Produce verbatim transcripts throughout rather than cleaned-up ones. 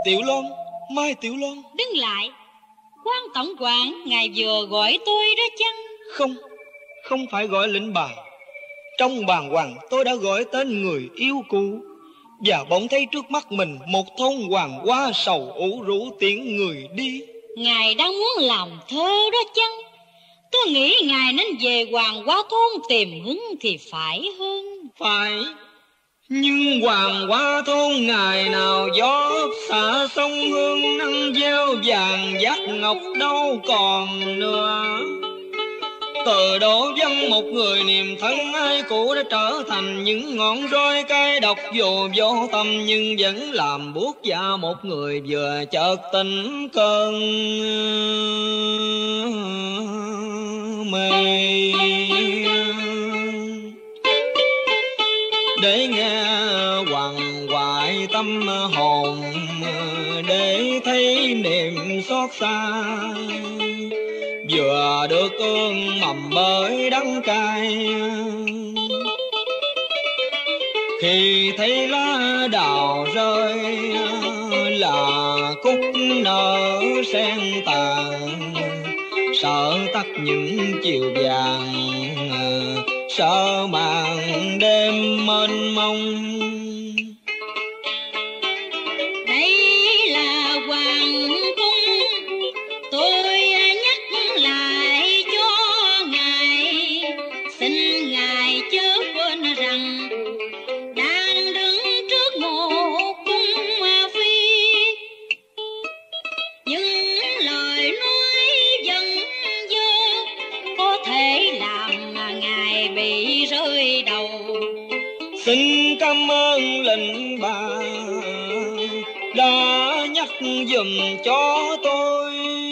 Tiểu Loan, Mai Tiểu Loan. Đứng lại. Quan tổng quản, ngài vừa gọi tôi đó chăng? Không, không phải gọi lệnh bà. Trong bàng hoàng tôi đã gọi tên người yêu cũ, và bỗng thấy trước mắt mình một thôn hoàng hoa sầu ủ rũ tiễn người đi. Ngài đang muốn làm thơ đó chăng? Tôi nghĩ ngài nên về hoàng hoa thôn tìm hứng thì phải hơn. Phải, nhưng hoàng hoa thôn ngày nào gió xả sông hương nắng gieo vàng dát ngọc đâu còn nữa. Từ đổ vắng một người niềm thân ai cũ đã trở thành những ngọn roi cay độc dù vô tâm, nhưng vẫn làm buốt da một người vừa chợt tỉnh cơn mê. Để nghe hoàng hoại tâm hồn, để thấy niềm xót xa, vừa được ương mầm bởi đắng cay. Khi thấy lá đào rơi là cúc nở sen tàn, sợ tắt những chiều vàng, sợ màn đêm mênh mông. Xin cảm ơn lệnh bà đã nhắc giùm cho tôi,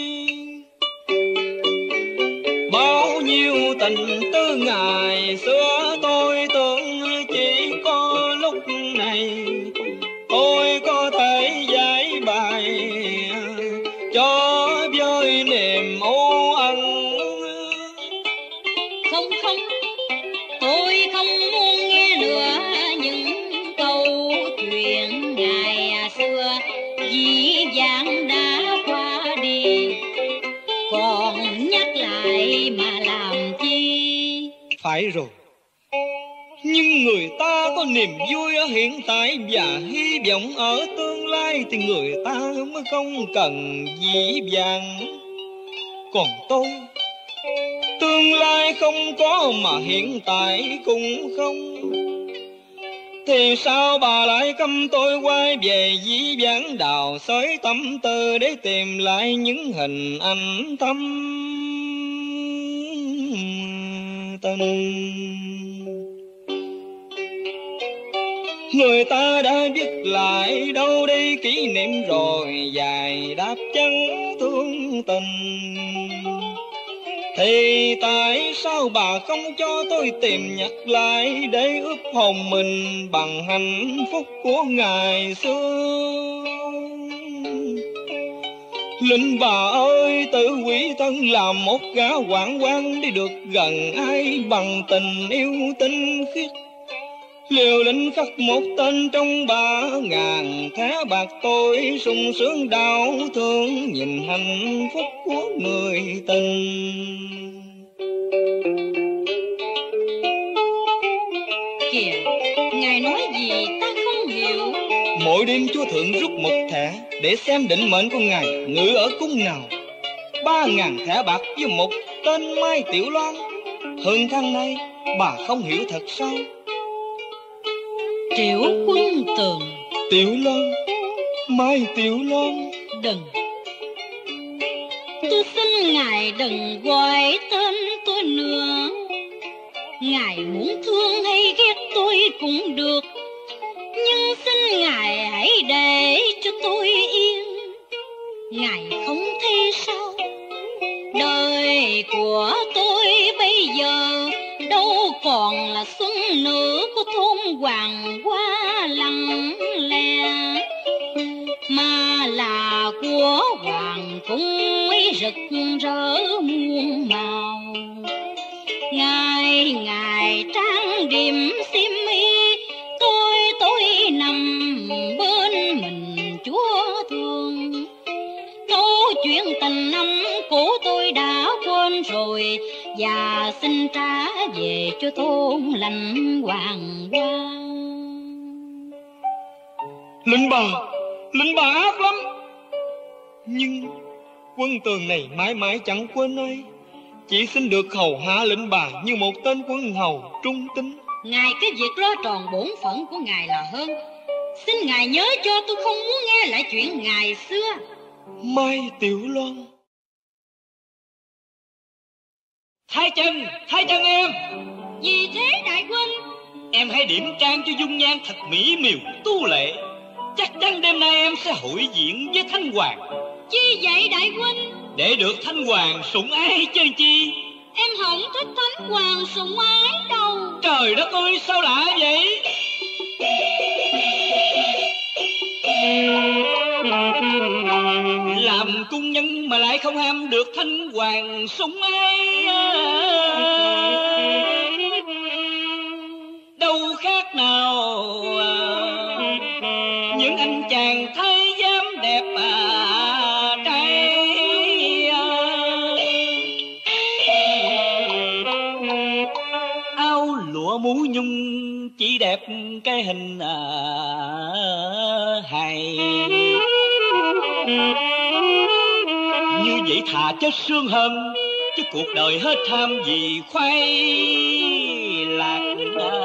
bao nhiêu tình tư ngày xưa tôi tưởng chỉ có lúc này tôi có thể giải bày cho với niềm u ân. Không không, tôi không muốn nghe nữa những câu chuyện ngày xưa dĩ vãng đã qua đi, còn nhắc lại mà làm chi. Phải rồi, nhưng người ta có niềm vui ở hiện tại và hy vọng ở tương lai thì người ta mới không cần dĩ vãng. Còn tôi, tương lai không có mà hiện tại cũng không, thì sao bà lại cấm tôi quay về dĩ vãng đào xới tâm tư để tìm lại những hình ảnh thâm tình. Người ta đã viết lại đâu đây kỷ niệm rồi dài đáp chân thương tình, thì tại sao bà không cho tôi tìm nhặt lại để ướp hồn mình bằng hạnh phúc của ngày xưa? Linh bà ơi, tự quỷ thân làm một gã hoạn quan để được gần ai bằng tình yêu tinh khiết. Liều lĩnh khắc một tên trong ba ngàn thẻ bạc, tôi sung sướng đau thương nhìn hạnh phúc của người tình. Kìa, ngài nói gì ta không hiểu. Mỗi đêm chúa thượng rút một thẻ để xem định mệnh của ngài ngự ở cung nào. Ba ngàn thẻ bạc với một tên Mai Tiểu Loan. Hơn tháng nay bà không hiểu thật sao? Triệu Quân Tường. Tiểu Loan, Mai Tiểu Loan. Đừng, tôi xin ngài đừng gọi tên tôi nữa. Ngài muốn thương hay ghét tôi cũng được, nhưng xin ngài hãy để cho tôi yên. Ngài không thấy sao? Đời của tôi bây giờ đâu còn là xuân nữa của thôn hoàng hoa lặng lẽ, mà là của hoàng cung ấy rực rỡ muôn màu. Ngày ngày trang điểm xiêm y, tôi tôi nằm bên mình chúa thương. tình năm cũ tôi đã quên rồi, và xin trả về cho thôn lành hoàng hoa. Lệnh bà, lệnh bà ác lắm. Nhưng quân tường này mãi mãi chẳng quên ai, chỉ xin được hầu hạ lệnh bà như một tên quân hầu trung tín. Ngài cái việc lo tròn bổn phận của ngài là hơn. Xin ngài nhớ cho, tôi không muốn nghe lại chuyện ngày xưa. Mai Tiểu Loan. Thái chân, Thái chân em. Gì thế đại huynh? Em hãy điểm trang cho dung nhan thật mỹ miều tu lệ. Chắc chắn đêm nay em sẽ hội diện với Thanh Hoàng. Chi vậy đại huynh? Để được Thanh Hoàng sủng ái chơi chi. Em không thích Thánh Hoàng sủng ái đâu. Trời đất ơi, sao lạ vậy? Làm cung nhân mà lại không ham được Thanh Hoàng sủng ái, đâu khác nào những anh chàng thái giám đẹp à, trai. Áo lụa mũ nhung chỉ đẹp cái hình à, hài. Như vậy thà chết xương hơn, chứ cuộc đời hết tham vì khoái lạc.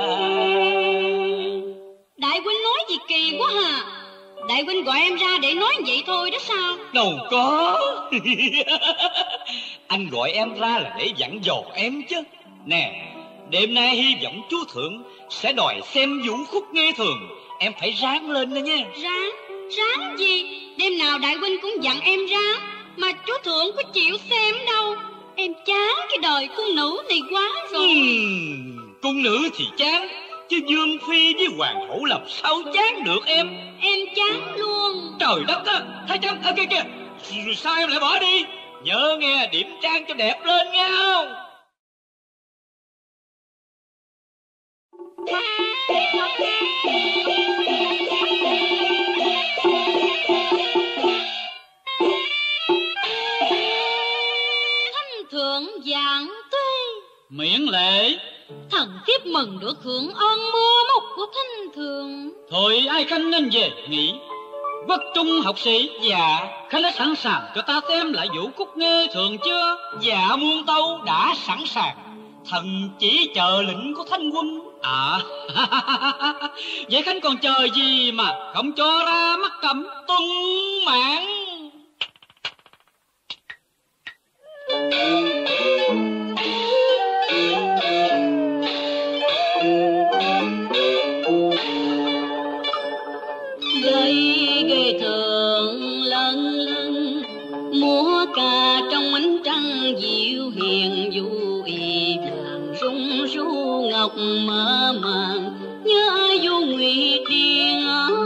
Đại huynh nói gì kỳ quá hả? Đại huynh gọi em ra để nói vậy thôi đó sao? Đâu có. Anh gọi em ra là để dặn dò em chứ. Nè, đêm nay hy vọng chúa thượng sẽ đòi xem vũ khúc nghe thường. Em phải ráng lên đó nha. Ráng? Ráng gì? Đêm nào đại huynh cũng dặn em ráng, mà chúa thượng có chịu xem đâu. Em chán cái đời cung nữ này quá rồi. uhm, Cung nữ thì chán, chứ vương phi với hoàng hậu làm sao chán được em. Em chán luôn. Trời đất á, thấy chán ở kia kìa. Rồi sao em lại bỏ đi? Nhớ nghe, điểm trang cho đẹp lên nghe không? Thanh thượng giảng tuy. Miễn lệ. Thần thiếp mừng được hưởng ơn mưa móc của thanh thượng. Thôi ai Khanh nên về nghỉ. Quốc trung học sĩ. Dạ. Khanh đã sẵn sàng cho ta xem lại vũ khúc nghe thường chưa? Dạ muôn tâu đã sẵn sàng. Thần chỉ chờ lệnh của Thanh quân. À. Vậy Khanh còn chờ gì mà không cho ra mắt cầm tuân mạng. Gây ghê thường lần lần múa ca trong ánh trăng dịu hiền du y vàng rung ru ngọc mơ màng nhớ du nguyệt điên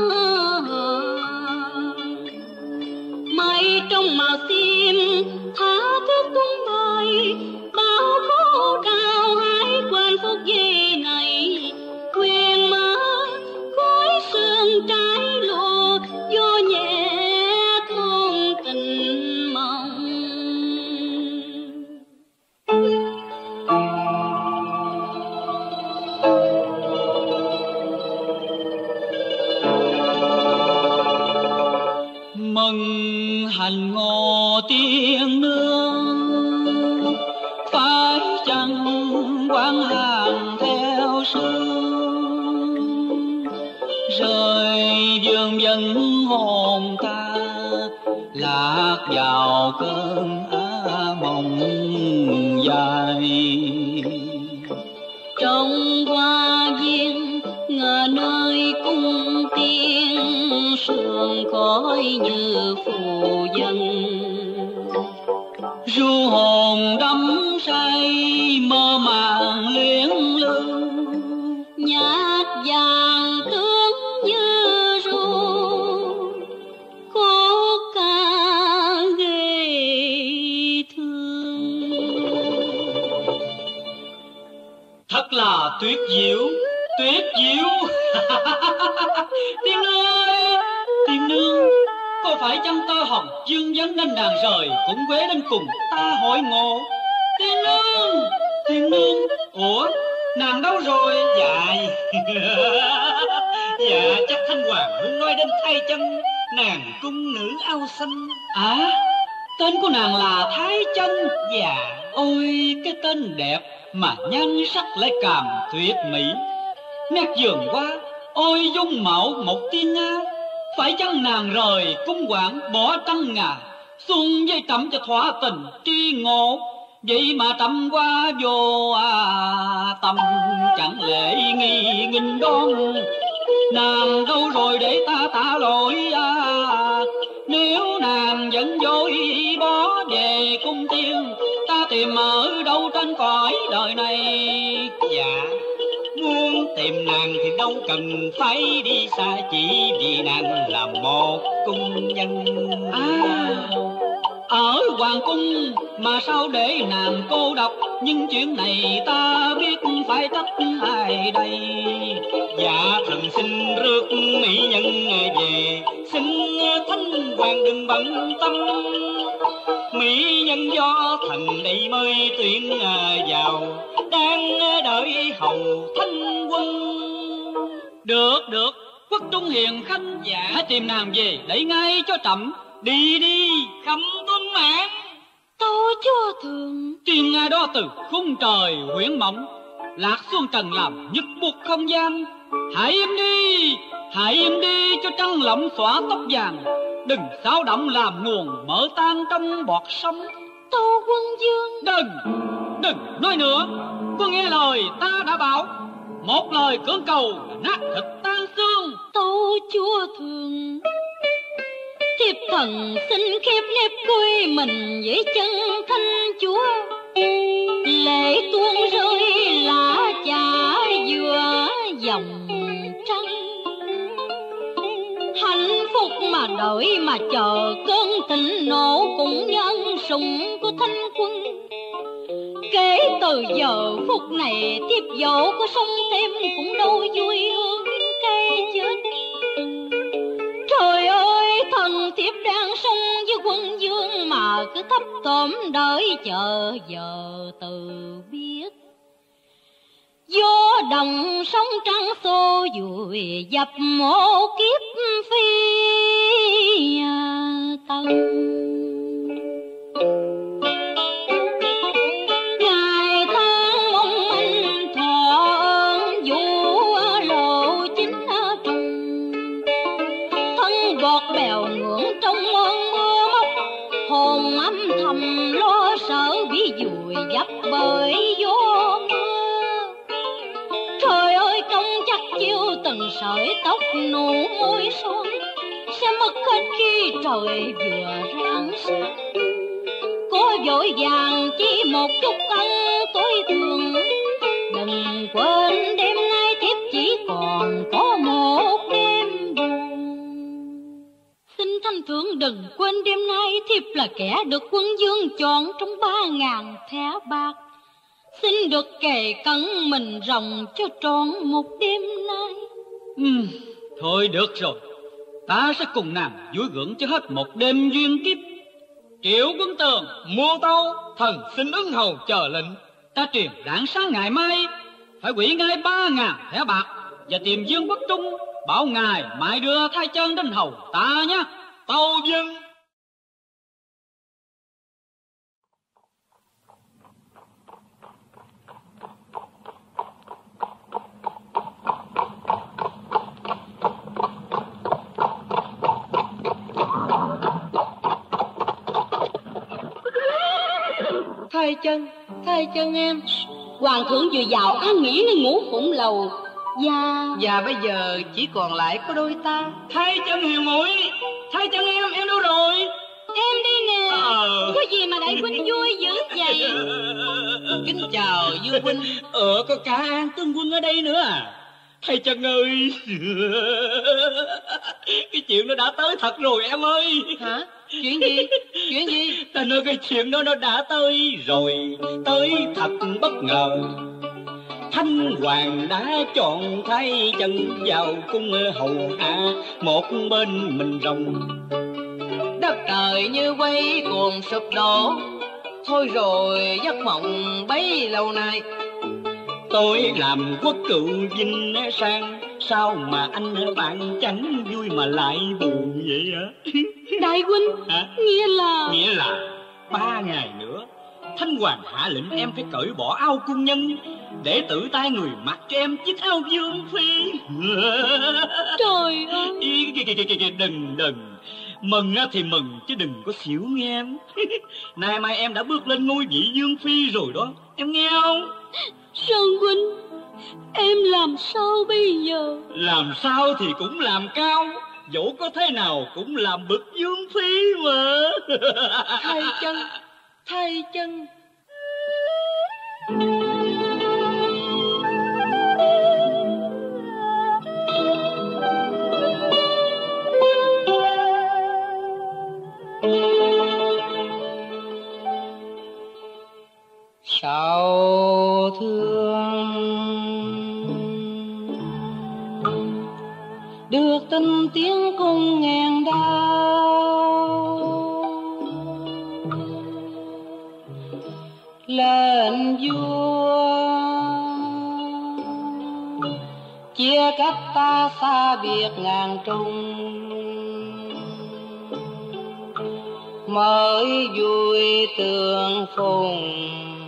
mây trong màu xiêm tha thước tung bay bao khổ đau hãy quên phút giây này quyền mơ khói sương trái lụa vô nhẹ thôn tình mộng. Mừng hành ngộ tiên nương phải chăng quán hàng theo sương rời dương dân hồn ta lạc vào cơn á mộng dài. Trong hoa viên ngờ nơi cung tiên sương khói như phù dân ru hồn đắm say mơ màng luyến lưu nhát vàng tướng như ru khúc ca ghê thương. thật là tuyệt diệu, tuyệt diệu. Tiên ơi, tiên nương, có Có phải chăng tơ hồng dương vấn nên nàng rời cũng quế đến cùng ta hội ngộ? Tiên nương, tiên nương, ủa nàng đâu rồi? Dạ dạ chắc Thanh Hoàng muốn nói đến Thái Chân, nàng cung nữ áo xanh. À, tên của nàng là Thái Chân. Dạ. Ôi cái tên đẹp mà nhan sắc lại càng tuyệt mỹ, nét dường qua ôi dung mạo một tiên nga. Phải chăng nàng rời cung quản bỏ trăng ngà, xuân với trẫm cho thỏa tình tri ngộ? Vậy mà trẫm qua vô à, tâm chẳng lẽ nghi nghìn đón. Nàng đâu rồi để ta tạ lỗi à, nếu nàng vẫn dối bỏ về cung tiên, ta tìm ở đâu trên cõi đời này? Dạ, muốn tìm nàng thì đâu cần phải đi xa, chỉ vì nàng là một cung nhân. À, ở hoàng cung mà sao để nàng cô độc, nhưng chuyện này ta biết phải trách ai đây? Dạ thần xin rước mỹ nhân về, xin Thánh Hoàng đừng bận tâm, mỹ nhân do thần đây mới tuyển vào, đang đợi hầu Thanh quân. Được được, Quốc Trung hiền khanh, dạ, hãy tìm nàng về đẩy ngay cho trẫm. Đi đi khâm tuân mãn. Tâu chúa thường, Truyền ngài đó từ khung trời huyễn mộng, lạc xuống trần làm nhức buộc không gian. Hãy im đi, hãy im đi cho trăng lộng xõa tóc vàng, đừng xáo động làm nguồn mở tan trong bọt sông. tâu quân dương, Đừng, đừng nói nữa, quân nghe lời ta đã bảo, một lời cưỡng cầu nát thịt tan xương. tâu chúa thường, thiếp thần xin khép nếp cúi mình với chân thanh chúa, lệ tuôn rơi lá chả giữa dòng trăng. Hạnh phúc mà đợi mà chờ cơn thịnh nộ cũng nhân sủng của Thanh quân. Kể từ giờ phút này tiếp dẫu có sống thêm cũng đâu vui hơn cây chết. Trời ơi, thần thiếp đang sống với quân dương mà cứ thấp thỏm đợi chờ giờ từ biết. Gió đồng sóng trắng xô vùi dập một kiếp phi tần. Ngày tháng mong manh thọ ơn vũ lộ chính trùng, thân bọt bèo ngưỡng trong ơn mưa móc, hồn âm thầm lo sợ bị vùi dập bởi gió mưa. Trời ơi, công chắc chiêu từng sợi tóc nụ môi son sẽ mất hết khi trời vừa rạng sáng. Có vội vàng chỉ một chút ân tối thường, đừng quên đêm nay thiếp chỉ còn có một đêm buồn. Xin Thanh Thượng đừng quên đêm nay thiếp là kẻ được quân dương chọn trong ba ngàn thẻ bạc. Xin được kề cẩn mình rồng cho trọn một đêm nay. Ừ, thôi được rồi, ta sẽ cùng nàng vui gượng cho hết một đêm duyên kiếp. Triệu Quân Tường, Muôn tâu, thần xin ứng hầu chờ lệnh. ta truyền rạng sáng ngày mai phải quỷ ngay ba ngàn thẻ bạc và tìm Dương Quốc Trung, bảo ngài mãi đưa Thái Chân đến hầu ta nhé. Tâu dân. Thái Chân, Thái Chân em. Hoàng thượng vừa vào an nghỉ nơi ngũ phụng lầu. Và Và bây giờ chỉ còn lại có đôi ta. Thái Chân hiền muội, Thái Chân em, em đâu rồi? em đi nè. Ờ. Có gì mà đại huynh vui dữ vậy? Kính chào Dương huynh. Ờ, có cả An tướng quân ở đây nữa à? Thái Chân ơi, cái chuyện nó đã tới thật rồi em ơi. Hả? Chuyện gì? Chuyện gì? Ta nói cái chuyện đó nó đã tới rồi, tới thật bất ngờ. Thanh Hoàng đã chọn Thái Chân vào cung hầu hạ một bên mình rồng. trời như quay cuồng sụp đổ. Thôi rồi giấc mộng bấy lâu nay. Tôi làm quốc cựu vinh sang, sao mà anh bạn chẳng vui mà lại buồn vậy hả? Đại huynh, Hả? nghĩa là... Nghĩa là ba ngày nữa Thanh Hoàng hạ lệnh em phải cởi bỏ áo cung nhân, để tự tay người mặc cho em chiếc áo vương phi. Trời ơi! Ý, kì, kì, kì, kì, đừng đừng mừng thì mừng chứ đừng có xỉu nghe em. Nay mai em đã bước lên ngôi vị vương phi rồi đó, em nghe không? Sơn huynh, em làm sao bây giờ? Làm sao thì cũng làm cao, dẫu có thế nào cũng làm bậc vương phi mà. Thay chân, thay chân. Sao thương được tin tiếng cung ngàn đau, lên vua chia cách ta xa biệt ngàn trùng, mới vui tương phùng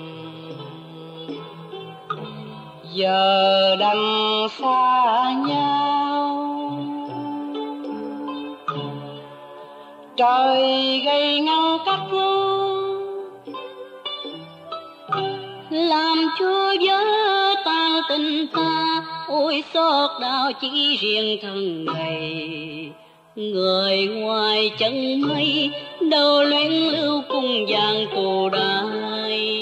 giờ đành xa nhau. Trời gây ngăn cách làm cho gió tan tình ta, ôi xót đau chỉ riêng thân này. Người ngoài chân mây đâu luyến lưu cung vàng tù đài.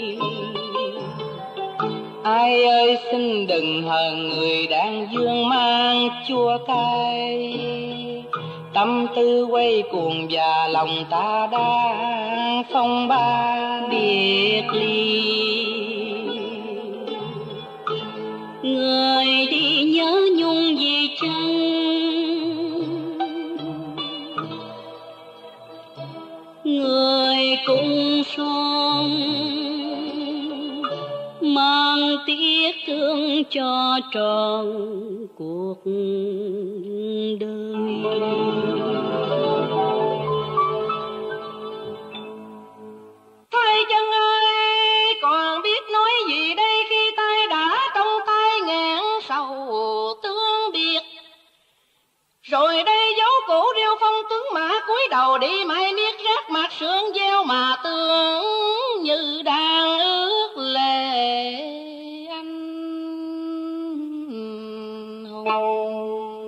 Ai ơi xin đừng hờn người đang dương mang chua cay, tâm tư quay cuồng và lòng ta đang phong ba Biệt ly người đi nhớ nhung gì chăng, người cùng son mang tiếc thương cho tròn cuộc đời. Thay chân ơi, còn biết nói gì đây khi tay đã trong tay ngàn sầu tương biệt. Rồi đây dấu cổ rêu phong tướng mã cúi đầu đi mãi miết rác mặt sương gieo mà tương như đang ước lệ anh hùng.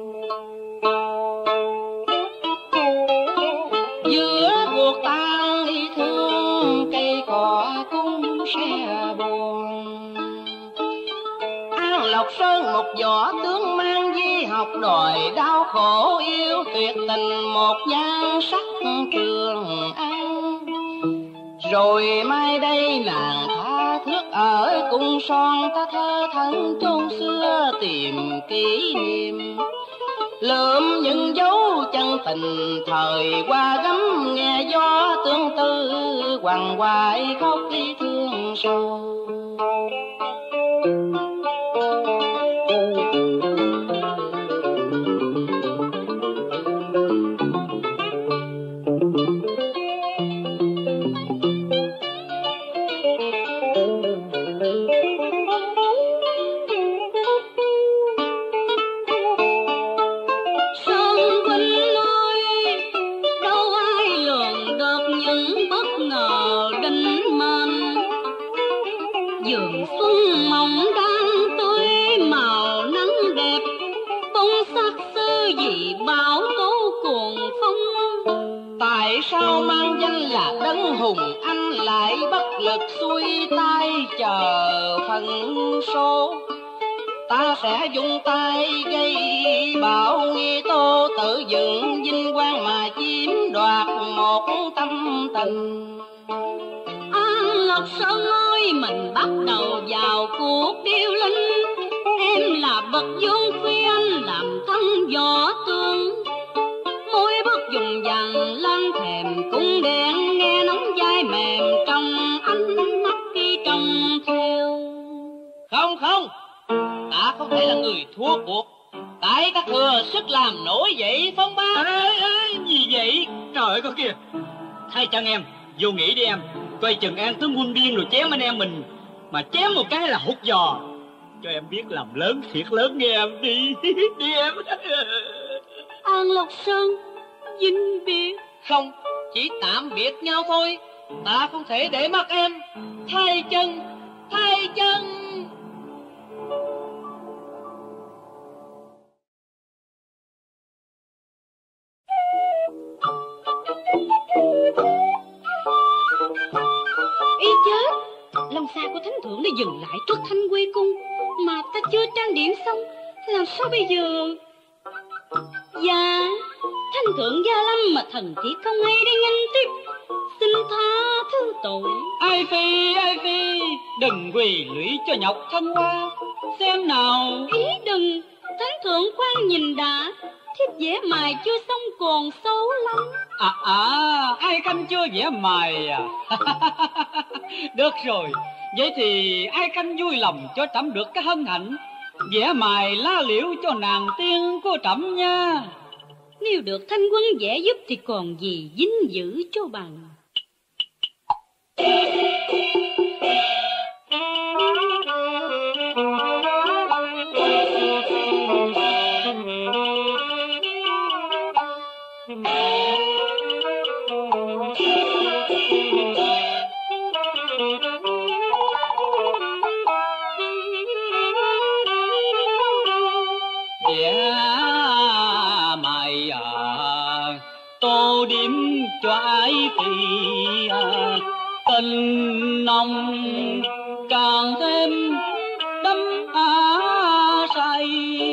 Giữa cuộc tan ý thương cây cỏ cũng sẽ buồn. An Lộc Sơn một võ tướng mang di học đòi đau khổ yêu tuyệt tình một nhan sắc trường an. Rồi mai đây nàng tha thước ở cung son, ta thơ thân chốn xưa tìm kỷ niệm. Lượm những dấu chân tình thời qua gấm, nghe gió tương tư quằn quại khóc đi thương sâu. Sao mang danh là đấng hùng anh lại bất lực xuôi tay chờ phần số. Ta sẽ dùng tay gây bạo nghi tô, tự dựng vinh quang mà chiếm đoạt một tâm tình. An Lộc Sơn ơi, mình bắt đầu vào cuộc điêu linh. Em là bậc vương phi, anh làm thân võ tướng. Môi bước dùng vàng lan thèm thua cuộc. Tại ta thừa sức làm nổi vậy phong ba. Ê, ê, gì vậy? Trời ơi, có kìa. Thay chân em, vô nghỉ đi em. Coi chừng An tướng quân điên rồi chém anh em mình. Mà chém một cái là hút giò. Cho em biết làm lớn, thiệt lớn nghe em đi. Đi em. An Lộc Sơn, vĩnh biệt. Không, chỉ tạm biệt nhau thôi. Ta không thể để mất em. Thay chân, thay chân. Ý chết, lòng xa của thánh thượng đã dừng lại trước Thanh Quê cung, mà ta chưa trang điểm xong, làm sao bây giờ? Dạ, thánh thượng gia lâm mà thần chỉ không ai đi nhanh tiếp, xin tha thứ tội. Ai phi, ai phi, đừng quỳ lũy cho nhọc thân qua. Xem nào. Ý đừng, thánh thượng khoan nhìn đã, thiếp vẽ mài chưa xong còn xấu lắm. À à, ai Khanh chưa vẽ mài à? Được rồi, vậy thì ai Khanh vui lòng cho trẫm được cái hân hạnh vẽ mài lá liễu cho nàng tiên của trẫm nha. Nếu được thanh quân vẽ giúp thì còn gì dính giữ cho bằng. Tô điểm cho ái phi tình nồng càng thêm đắm á say.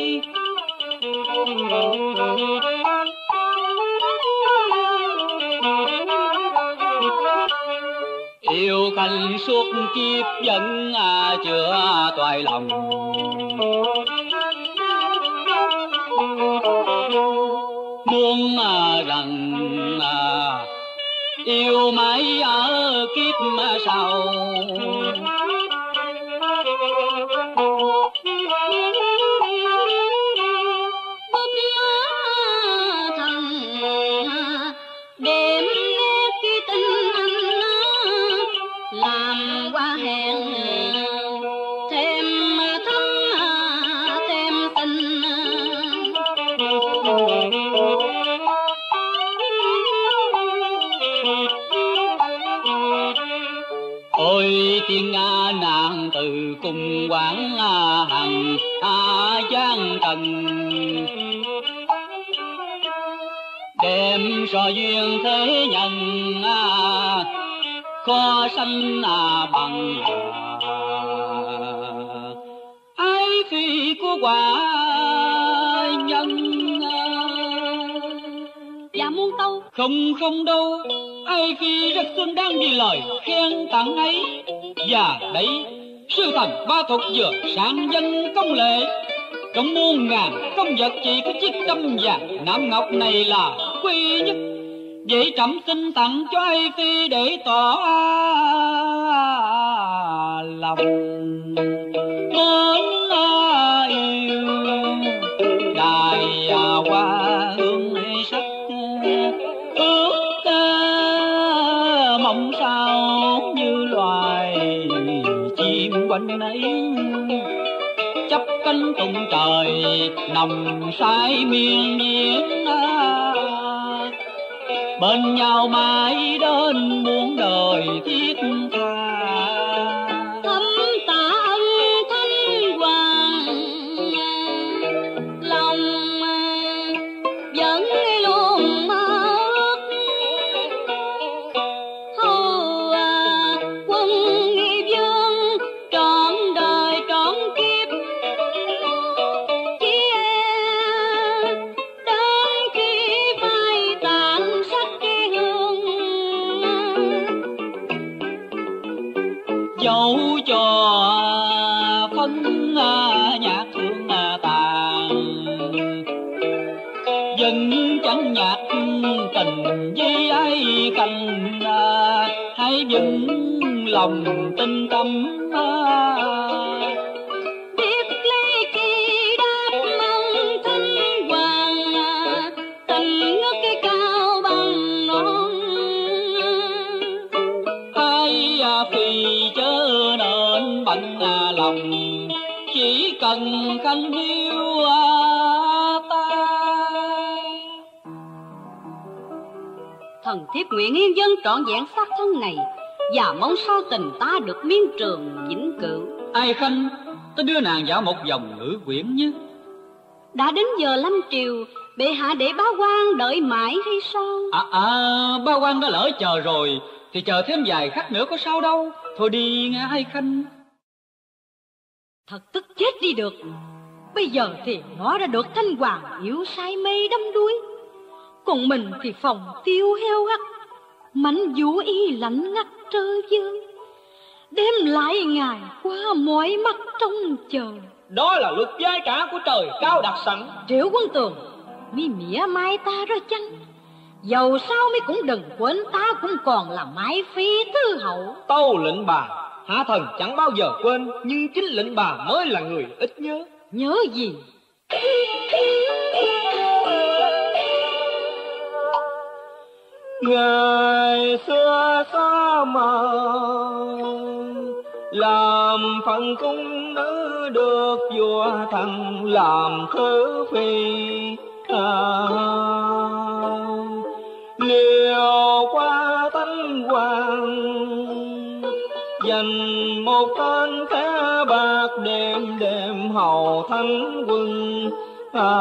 Yêu Khanh suốt kiếp vẫn à, chưa toại lòng. Muốn à, rằng à, yêu mãi ở kiếp sau. Bức thần đêm nghe khi tình anh làm qua hẹn thêm thắm thêm tình. Ôi tiên Nga nàng từ cùng quán hằng a giang trần, đêm so duyên thế nhân à, khó sanh à bằng à, ái phi của quả nhân à. Dạ muôn tâu. Không không đâu, ai phi rất xứng đáng đi lời khen tặng ấy. Và đấy, sư thần ba thuật vừa sáng danh công lệ, trong muôn ngàn công vật chỉ có chiếc trăm vàng nam ngọc này là quý nhất. Vậy trẫm xin tặng cho ai phi để tỏ lòng mến yêu. Đài hoa hương sắc ước mong sao như loài chim quanh ấy, chắp cánh tung trời nằm say miên viễn bên nhau mãi đến muôn đời thiết tha. Thấm tạ ân thanh hoàng lòng vẫn luôn ước hầu quân nghi vương trọn đời trọn kiếp, chỉ đến khi phai tàn sắc cái hương. Dẫu cho phân nhạc thương tàn, vẫn chẳng nhạt tình với ai cành, hãy vững lòng tinh tâm. Biết lấy chi đáp ngất cái cao bằng non. Ai à phi chớ nên bận à lòng, chỉ cần khanh yêu à ta. Thần thiếp nguyện yên dân trọn vẹn xác thân này, và mong sau tình ta được miên trường vĩnh cửu. Ai khanh, tôi đưa nàng dạo một vòng ngữ quyển nhé. Đã đến giờ lâm triều, bệ hạ để bá quan đợi mãi hay sao? À à, bá quan đã lỡ chờ rồi, thì chờ thêm vài khắc nữa có sao đâu. Thôi đi nghe Ai khanh. Thật tức chết đi được. Bây giờ thì nó đã được Thanh Hoàng yếu sai mây đắm đuối, còn mình thì phòng tiêu heo hắt, mảnh vũ y lạnh ngắt trơ vơ, đem lại ngày qua mỏi mắt trông chờ. Đó là luật giai trả của trời cao đặt sẵn. Triệu Quân Tường, mi mỉa mai ta rồi chăng? Dầu sao mi cũng đừng quên ta cũng còn là mái phi thứ hậu. Tâu lệnh bà, hạ thần chẳng bao giờ quên, nhưng chính lệnh bà mới là người ít nhớ. Nhớ gì? Ngày xưa xa mờ, làm phần cung nữ được vua thần làm thứ phi. À, liều qua Thánh Hoàng, dành một tên thẻ bạc đêm đêm hầu thánh quân. À,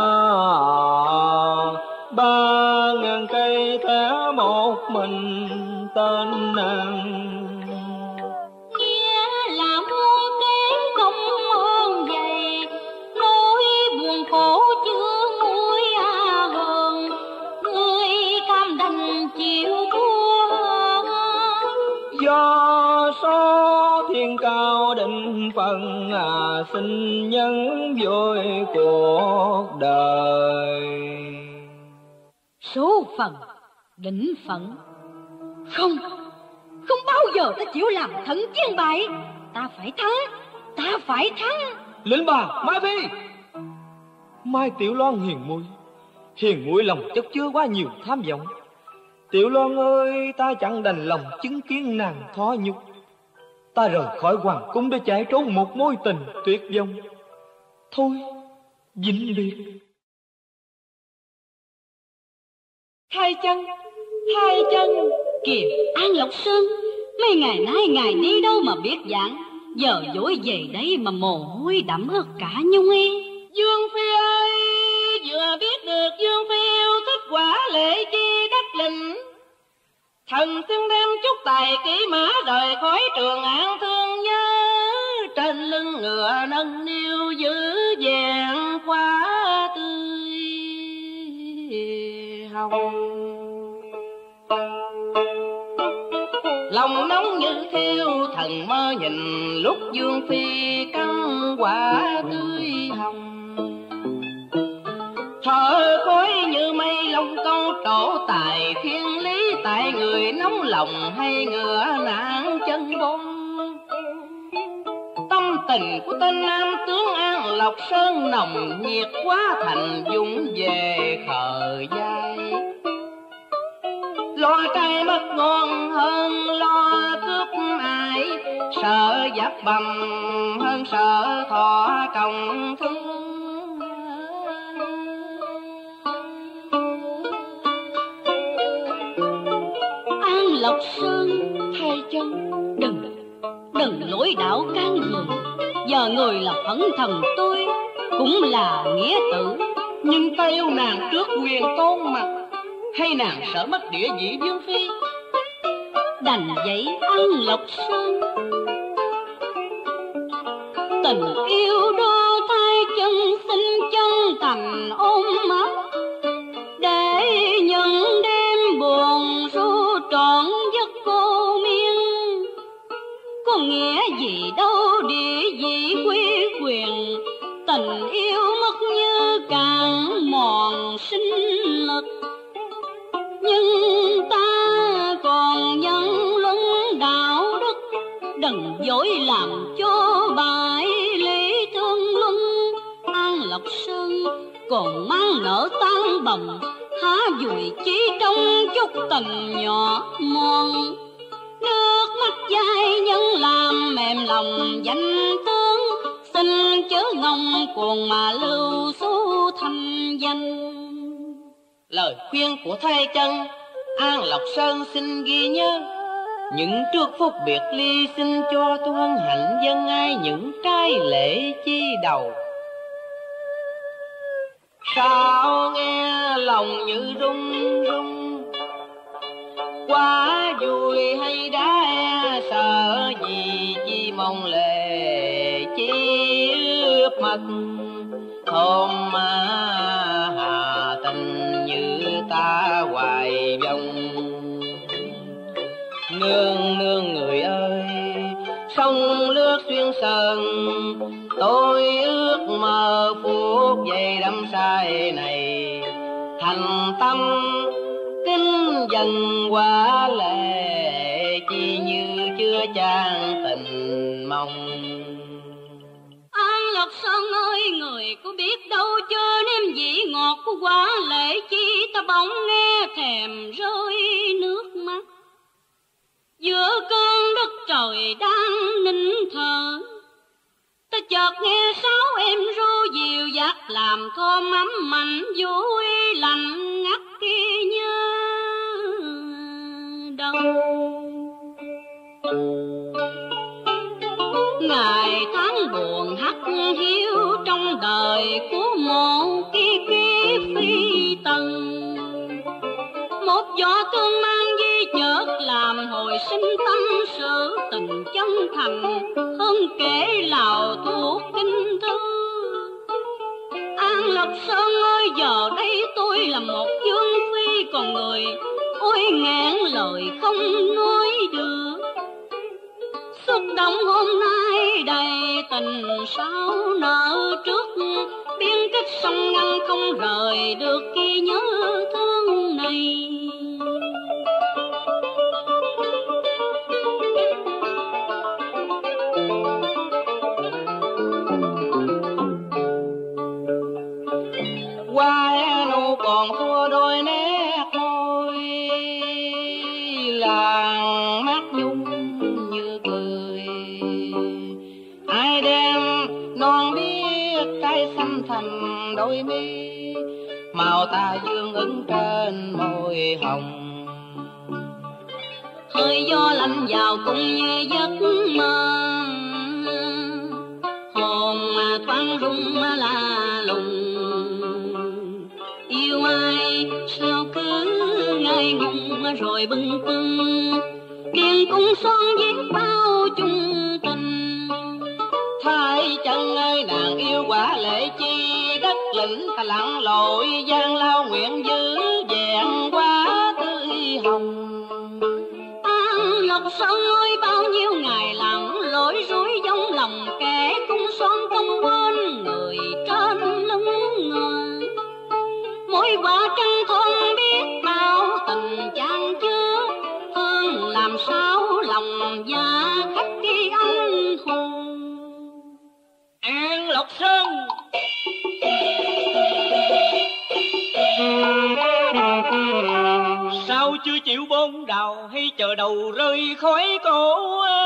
ba ngàn cây thẻ một mình tên nàng. Nghĩa là muôn kế không ơn dày, nỗi buồn khổ chưa nguôi à hờn, người cam đành chịu thua. Do số thiên cao định phần, à xin nhân vui cuộc đời. Số phận, định phận. Không, không bao giờ ta chịu làm thận chiến bại. Ta phải thắng, ta phải thắng. Lệnh bà, Mai Phi. Mai Tiểu Loan hiền muội, hiền muội lòng chất chứa quá nhiều tham vọng. Tiểu Loan ơi, ta chẳng đành lòng chứng kiến nàng khó nhục. Ta rời khỏi hoàng cung để chạy trốn một mối tình tuyệt vọng. Thôi, vĩnh biệt. Hai chân, hai chân. Kìa, An Lộc Sơn, mấy ngày nay ngài đi đâu mà biết dạng, giờ dối về đây mà mồ hôi đẫm hết cả nhung e. Dương Phi ơi, vừa biết được Dương Phi yêu thích quả lệ chi đất lình, thần xin đem chút tài kỹ mã rời khỏi Trường An thương nhớ, trên lưng ngựa nâng niu giữ vẹn quá tươi hồng. Lòng nóng như thiêu thần mơ nhìn lúc Dương Phi căng quả tươi hồng, thở khói như mây long câu trổ tài thiên lý, tại người nóng lòng hay ngựa nạn chân bôn. Tâm tình của tên nam tướng An Lộc Sơn nồng nhiệt quá thành dũng về khờ dai, lo trai mất ngon hơn lo cướp ai, sợ giáp bầm hơn sợ thọ trọng thương. An Lộc Sơn, hai chân, đừng, đừng lối đạo can người. Giờ người là phẫn thần tôi, cũng là nghĩa tử. Nhưng ta yêu nàng trước quyền tôn mặt, hay nàng sợ mất địa vị Dương Phi? Đành vậy An Lộc Sơn, tình yêu đô thay chân xin chân thành ôm ấp, để nhận đêm buồn ru trọn giấc cô miên. Có nghĩa gì đâu địa vị quy quyền, tình yêu mất như càng mòn sinh lực. Nhưng ta còn nhân luân đạo đức, đừng dối làm cho bại lý thương luân. An Lộc Sơn còn mang nợ ta há vùi chỉ trong chút tình nhỏ mòn. Nước mắt dài nhân làm mềm lòng danh tướng, xin chớ ngông cuồng mà lưu số thanh danh. Lời khuyên của thầy chân An Lộc Sơn xin ghi nhớ, những trước phút biệt ly xin cho tôi hân hạnh dân ai những trái lễ chi đầu. Sao nghe lòng như rung rung, quá vui hay đã e sợ gì chi mong lệ chi ướp mặt. Hôm mà hà tình như ta hoài vọng, nương nương người ơi sông lướt xuyên sơn, tôi ước mơ phút giây đắm say này, thành tâm kính dần quá lệ chi như chưa chan tình mong. An Lộc Sơn ơi, người có biết đâu chớ nếm vị ngọt của quả lệ chi, ta bỗng nghe thèm rơi nước mắt. Giữa cơn đất trời đang nín thở, ta chợt nghe sáu em ru dịu dắt làm thơm ấm mạnh vui lạnh ngắt khi nhớ đâu. Ngày tháng buồn hắt hiu trong đời của một kỳ kỳ phi tần, một gió tương mang di chợt làm hồi sinh tâm sự tình chân thành, hơn kể lào thuốc kinh thư. An Lộc Sơn ơi, giờ đây tôi là một vương phi, còn người ôi ngàn lời không nói được. Xúc động hôm nay đầy tình sao nợ trước, biên kết sông ngăn không rời được khi nhớ thương này. Qua nụ còn thua đôi nét môi, làng mắt nhung như cười. Ai đem non biết trái xanh thành đôi mi, màu ta dương ứng trên môi hồng. Hơi gió lạnh vào cũng như giấc mơ, hồn mà thoáng rung mà la lùng. Yêu ai sao cứ ngây ngùng rồi bâng khuâng, kiên cung son viết bao chung tình. Thái chân ơi nàng yêu quả lệ chi, đất lĩnh ta lặn lội gian lao nguyện giữ vẹn quá tươi hồng. An Lộc Sơn ơi, bao nhiêu ngày lặng lối rối giống lòng kẻ cung son không quên người trên lưng người. Mỗi quả trăng thôn biết bao tình chan chứa, thương làm sao lòng già khách đi anh hùng. An Lộc Sơn sao chưa chịu bôn đào, hay chờ đầu rơi khói cổ?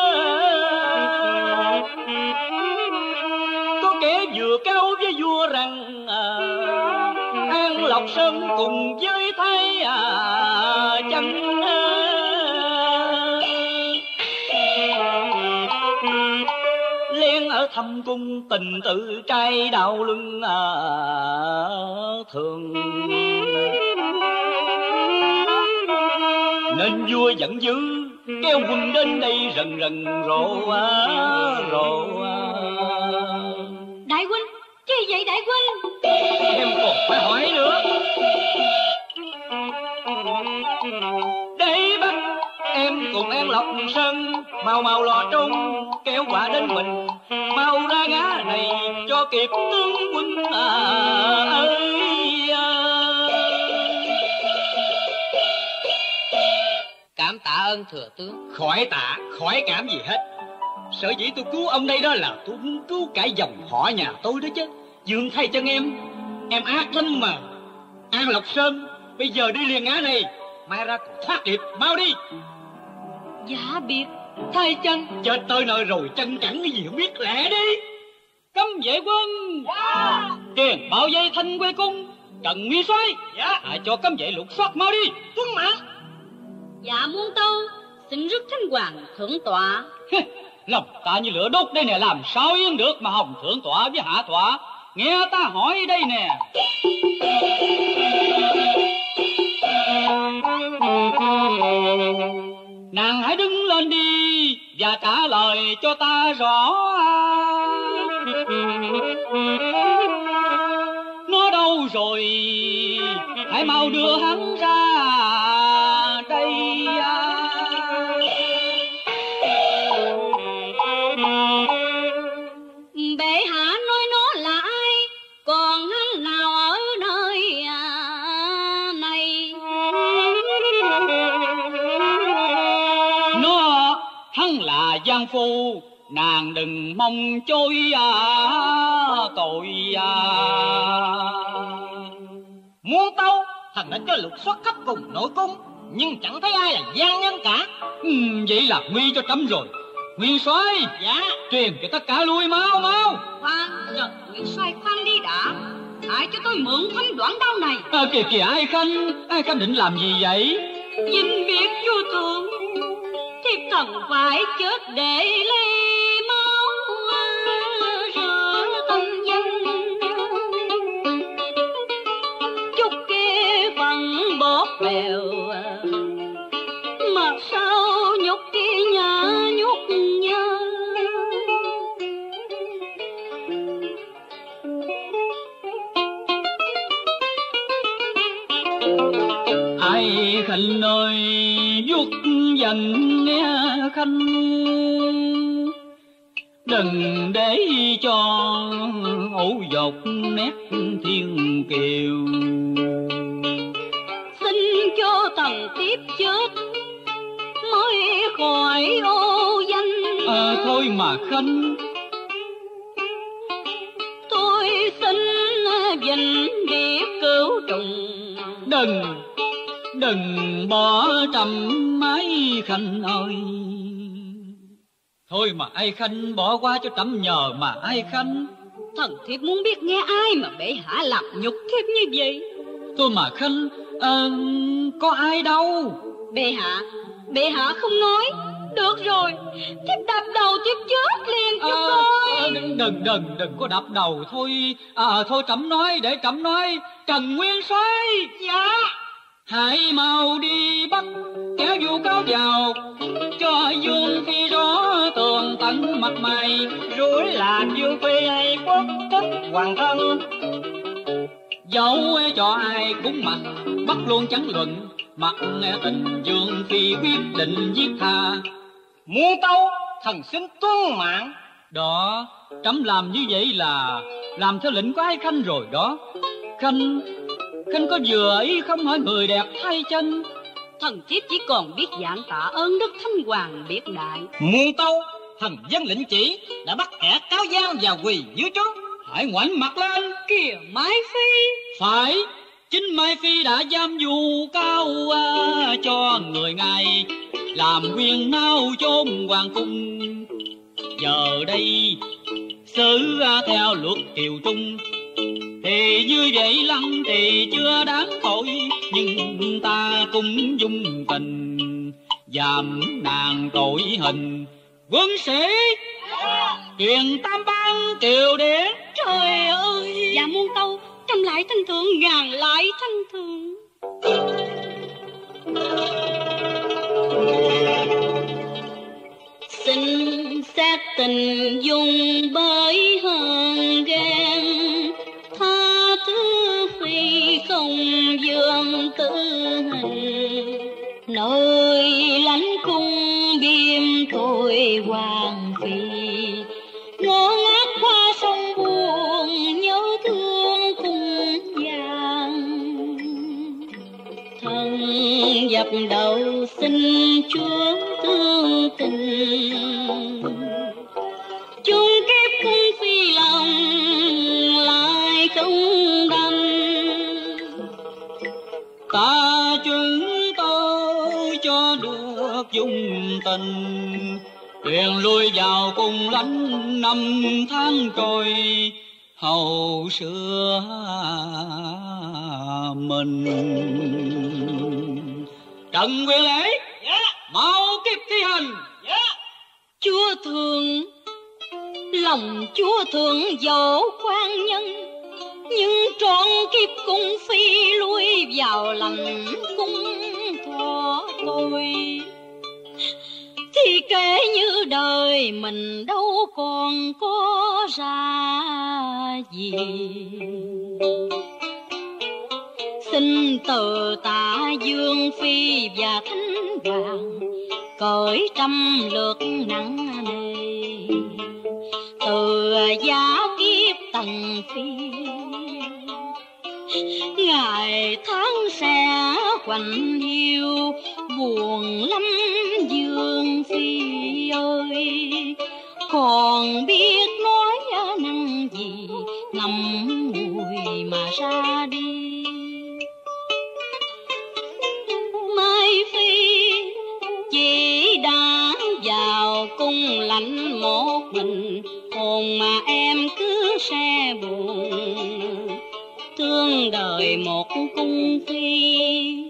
Có kẻ vừa cao với vua rằng à, An Lộc Sơn cùng với Thái à, chân à, len ở thâm cung tình tự trai đạo luân à, thường. Nên vua giận dữ kéo quân đến đây rần rần rộ à, rộ à. Đại huynh, chi vậy đại huynh? Em còn phải hỏi nữa. Để bắt em cùng An Lộc Sơn mau mau lò trốn, kéo quả đến mình mau ra ngã này cho kịp tướng quân à, ơi à. Cảm tạ ơn thừa tướng. Khỏi tạ, khỏi cảm gì hết. Sở dĩ tôi cứu ông đây đó là tôi muốn cứu cả dòng họ nhà tôi đó chứ. Dương thay chân em, em ác lắm mà. An Lộc Sơn Bây giờ đi liền ngã này, mai ra còn thoát điệp, mau đi. Dạ biết thầy chân. Chết tới nơi rồi, chân chẳng cái gì không biết, lẹ đi. Cấm vệ quân. Dạ. Truyền bao dây thanh quê cung. Trần Nguyên soái. Dạ. Hãy cho cấm vệ lục soát, mau đi. Tuân mạng. Dạ muôn tâu xin rước thánh hoàng thượng tọa. Lòng ta như lửa đốt đây nè, làm sao yên được mà hồng thượng tọa với hạ tọa. Nghe ta hỏi đây nè. Nàng hãy đứng lên đi và trả lời cho ta rõ. Nó đâu rồi, hãy mau đưa hắn ra đây. Bệ hạ nói nó là ai, còn hắn nào ở nơi này? Nó hắn là giang phu, nàng đừng mong trôi à, tội à. Muôn tâu, thần đã cho lục soát khắp cùng nội cung, nhưng chẳng thấy ai là gian nhân cả. Ừ, vậy là nguy cho trẫm rồi. Nguyên soái. Dạ. Truyền cho tất cả lui, mau mau. Khoan, Trần Nguyên soái khoan đi đã. Hãy cho tôi mượn thanh đoạn đao này. À, kìa kìa, ai khanh, ai khanh định làm gì vậy? Vinh biết vua thượng, thiếp thần phải chết để lấy máu rửa thân danh. Chút kia phần bóp bèo, mà sao nhục kia nhã nhục nhơ. Ai khanh ơi, vuốt dành nghe khanh, đừng để cho ổ dọc nét thiên kiều. Xin cho thần tiếp chết mới khỏi ô danh. À, thôi mà khanh. Tôi xin vĩnh biệt cứu trùng. Đừng, đừng bỏ trầm mái khanh ơi. Thôi mà ai khanh, bỏ qua cho trẫm nhờ mà ai khanh. Thần thiếp muốn biết nghe ai mà bệ hạ làm nhục thiếp như vậy. Thôi mà khanh, à, có ai đâu. Bệ hạ, bệ hạ không nói. Được rồi, thiếp đập đầu thiếp chết liền cho à, coi. À, đừng, đừng, đừng, đừng có đập đầu thôi. À, thôi trẫm nói, để trẫm nói. Trần Nguyên soái. Dạ. Hãy mau đi bắt kéo vu cáo vào, cho Dương Phi rõ tường tận mặt mày. Rủi làm Dương Phi hay quốc thích hoàng thân. Dẫu cho ai cũng mặc, bắt luôn chẳng luận. Mặc tình Dương Phi quyết định giết tha. Muôn tâu, thần xin tuân mạng. Đó, trẫm làm như vậy là làm theo lệnh của ai khanh rồi đó. Khanh, khanh có vừa ý không hỏi người đẹp thay chân. Thần thiếp chỉ còn biết dạng tạ ơn đức Thánh Hoàng biệt đại. Muôn tâu, thần dân lệnh chỉ đã bắt kẻ cáo gian và quỳ dưới trướng. Hãy ngoảnh mặt lên. Kìa Mai Phi. Phải, chính Mai Phi đã giam vu cáo à, cho người ngài làm quyền nao chốn hoàng cung. Giờ đây xử à, theo luật triều trung, thì như vậy lăng thì chưa đáng tội. Nhưng ta cũng dung tình giảm nàng tội hình. Quân sĩ truyền tam ban triều điển. Trời ơi. Dạ muôn tâu, trăm lại thanh thượng, ngàn lại thanh thượng. Xin xét tình dùng bởi hờn ghen, tha thứ phi không dương tử hình. Nơi lánh cung biêm thôi hoàng phi, ngõ ngát qua sông buồn nhớ thương cung vàng. Thần dập đầu xin Chúa thương tình, chung kiếp cung phi lòng lại không đâm. ta chúng tôi cho được dung tình, thuyền lui vào cùng lánh năm tháng trôi hầu xưa mình. Trần Quyền Lễ, dạ. Mau kịp thi hành. Dạ. Chúa thương, lòng Chúa thương dỗ quan nhân, nhưng trọn kiếp cung phi lui vào lành cung thọ tôi. Thì kể như đời mình đâu còn có ra gì. Xin từ Tạ Dương Phi và Thánh Hoàng cởi trăm lượt nặng nề, từ giá kiếp tầng phi ngày tháng sẽ quạnh hiu buồn lắm Dương Phi ơi, còn biết nói năng gì ngậm ngùi mà ra đi. Mai Phi chỉ đã vào cung lạnh một mình, hồn mà em cứ xe buồn thương đời một cung phi.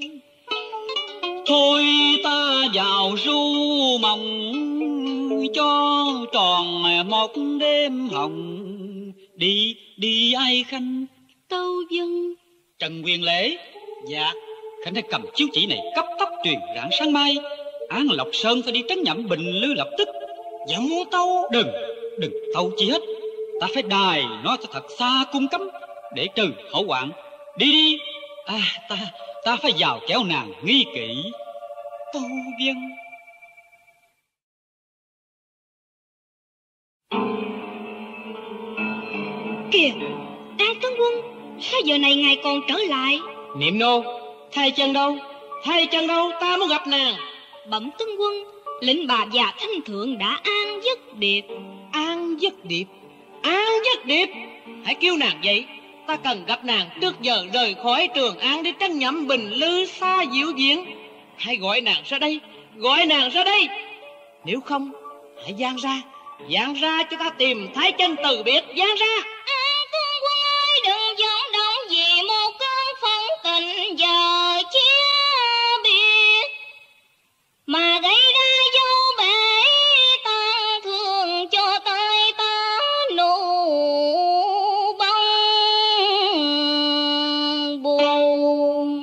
Thôi ta vào ru mộng cho tròn một đêm hồng, đi đi ai Khanh? Tâu dân. Trần Quyền Lễ. Dạ. Khanh hãy cầm chiếu chỉ này cấp tốc truyền rạng sáng mai, An Lộc Sơn phải đi trấn nhậm Bình Lư lập tức. Dạ muốn tâu. Đừng, đừng tâu chi hết, ta phải đài nó cho thật xa cung cấm để trừ hậu hoạn. Đi đi. À, ta ta phải vào kéo nàng nghi kỵ. Tâu viên. Kìa, An tướng quân, sao giờ này ngài còn trở lại? Niệm nô, thay chân đâu? Thay chân đâu? Ta muốn gặp nàng. Bẩm tướng quân, lệnh bà già Thanh Thượng đã an giấc điệp. An giấc điệp? An giấc điệp? Hãy kêu nàng dậy. Ta cần gặp nàng trước giờ rời khỏi Trường An đi trấn nhậm Bình Lư xa diệu viện. Hãy gọi nàng ra đây, gọi nàng ra đây. Nếu không, hãy giang ra, giang ra cho ta tìm Thái Chân từ biệt, giang ra. An tướng quân ơi, đừng vọng động vì một cơn phân tình giờ chia biệt, mà gây ra dấu bể tan thương cho tay ta nụ bông buồn.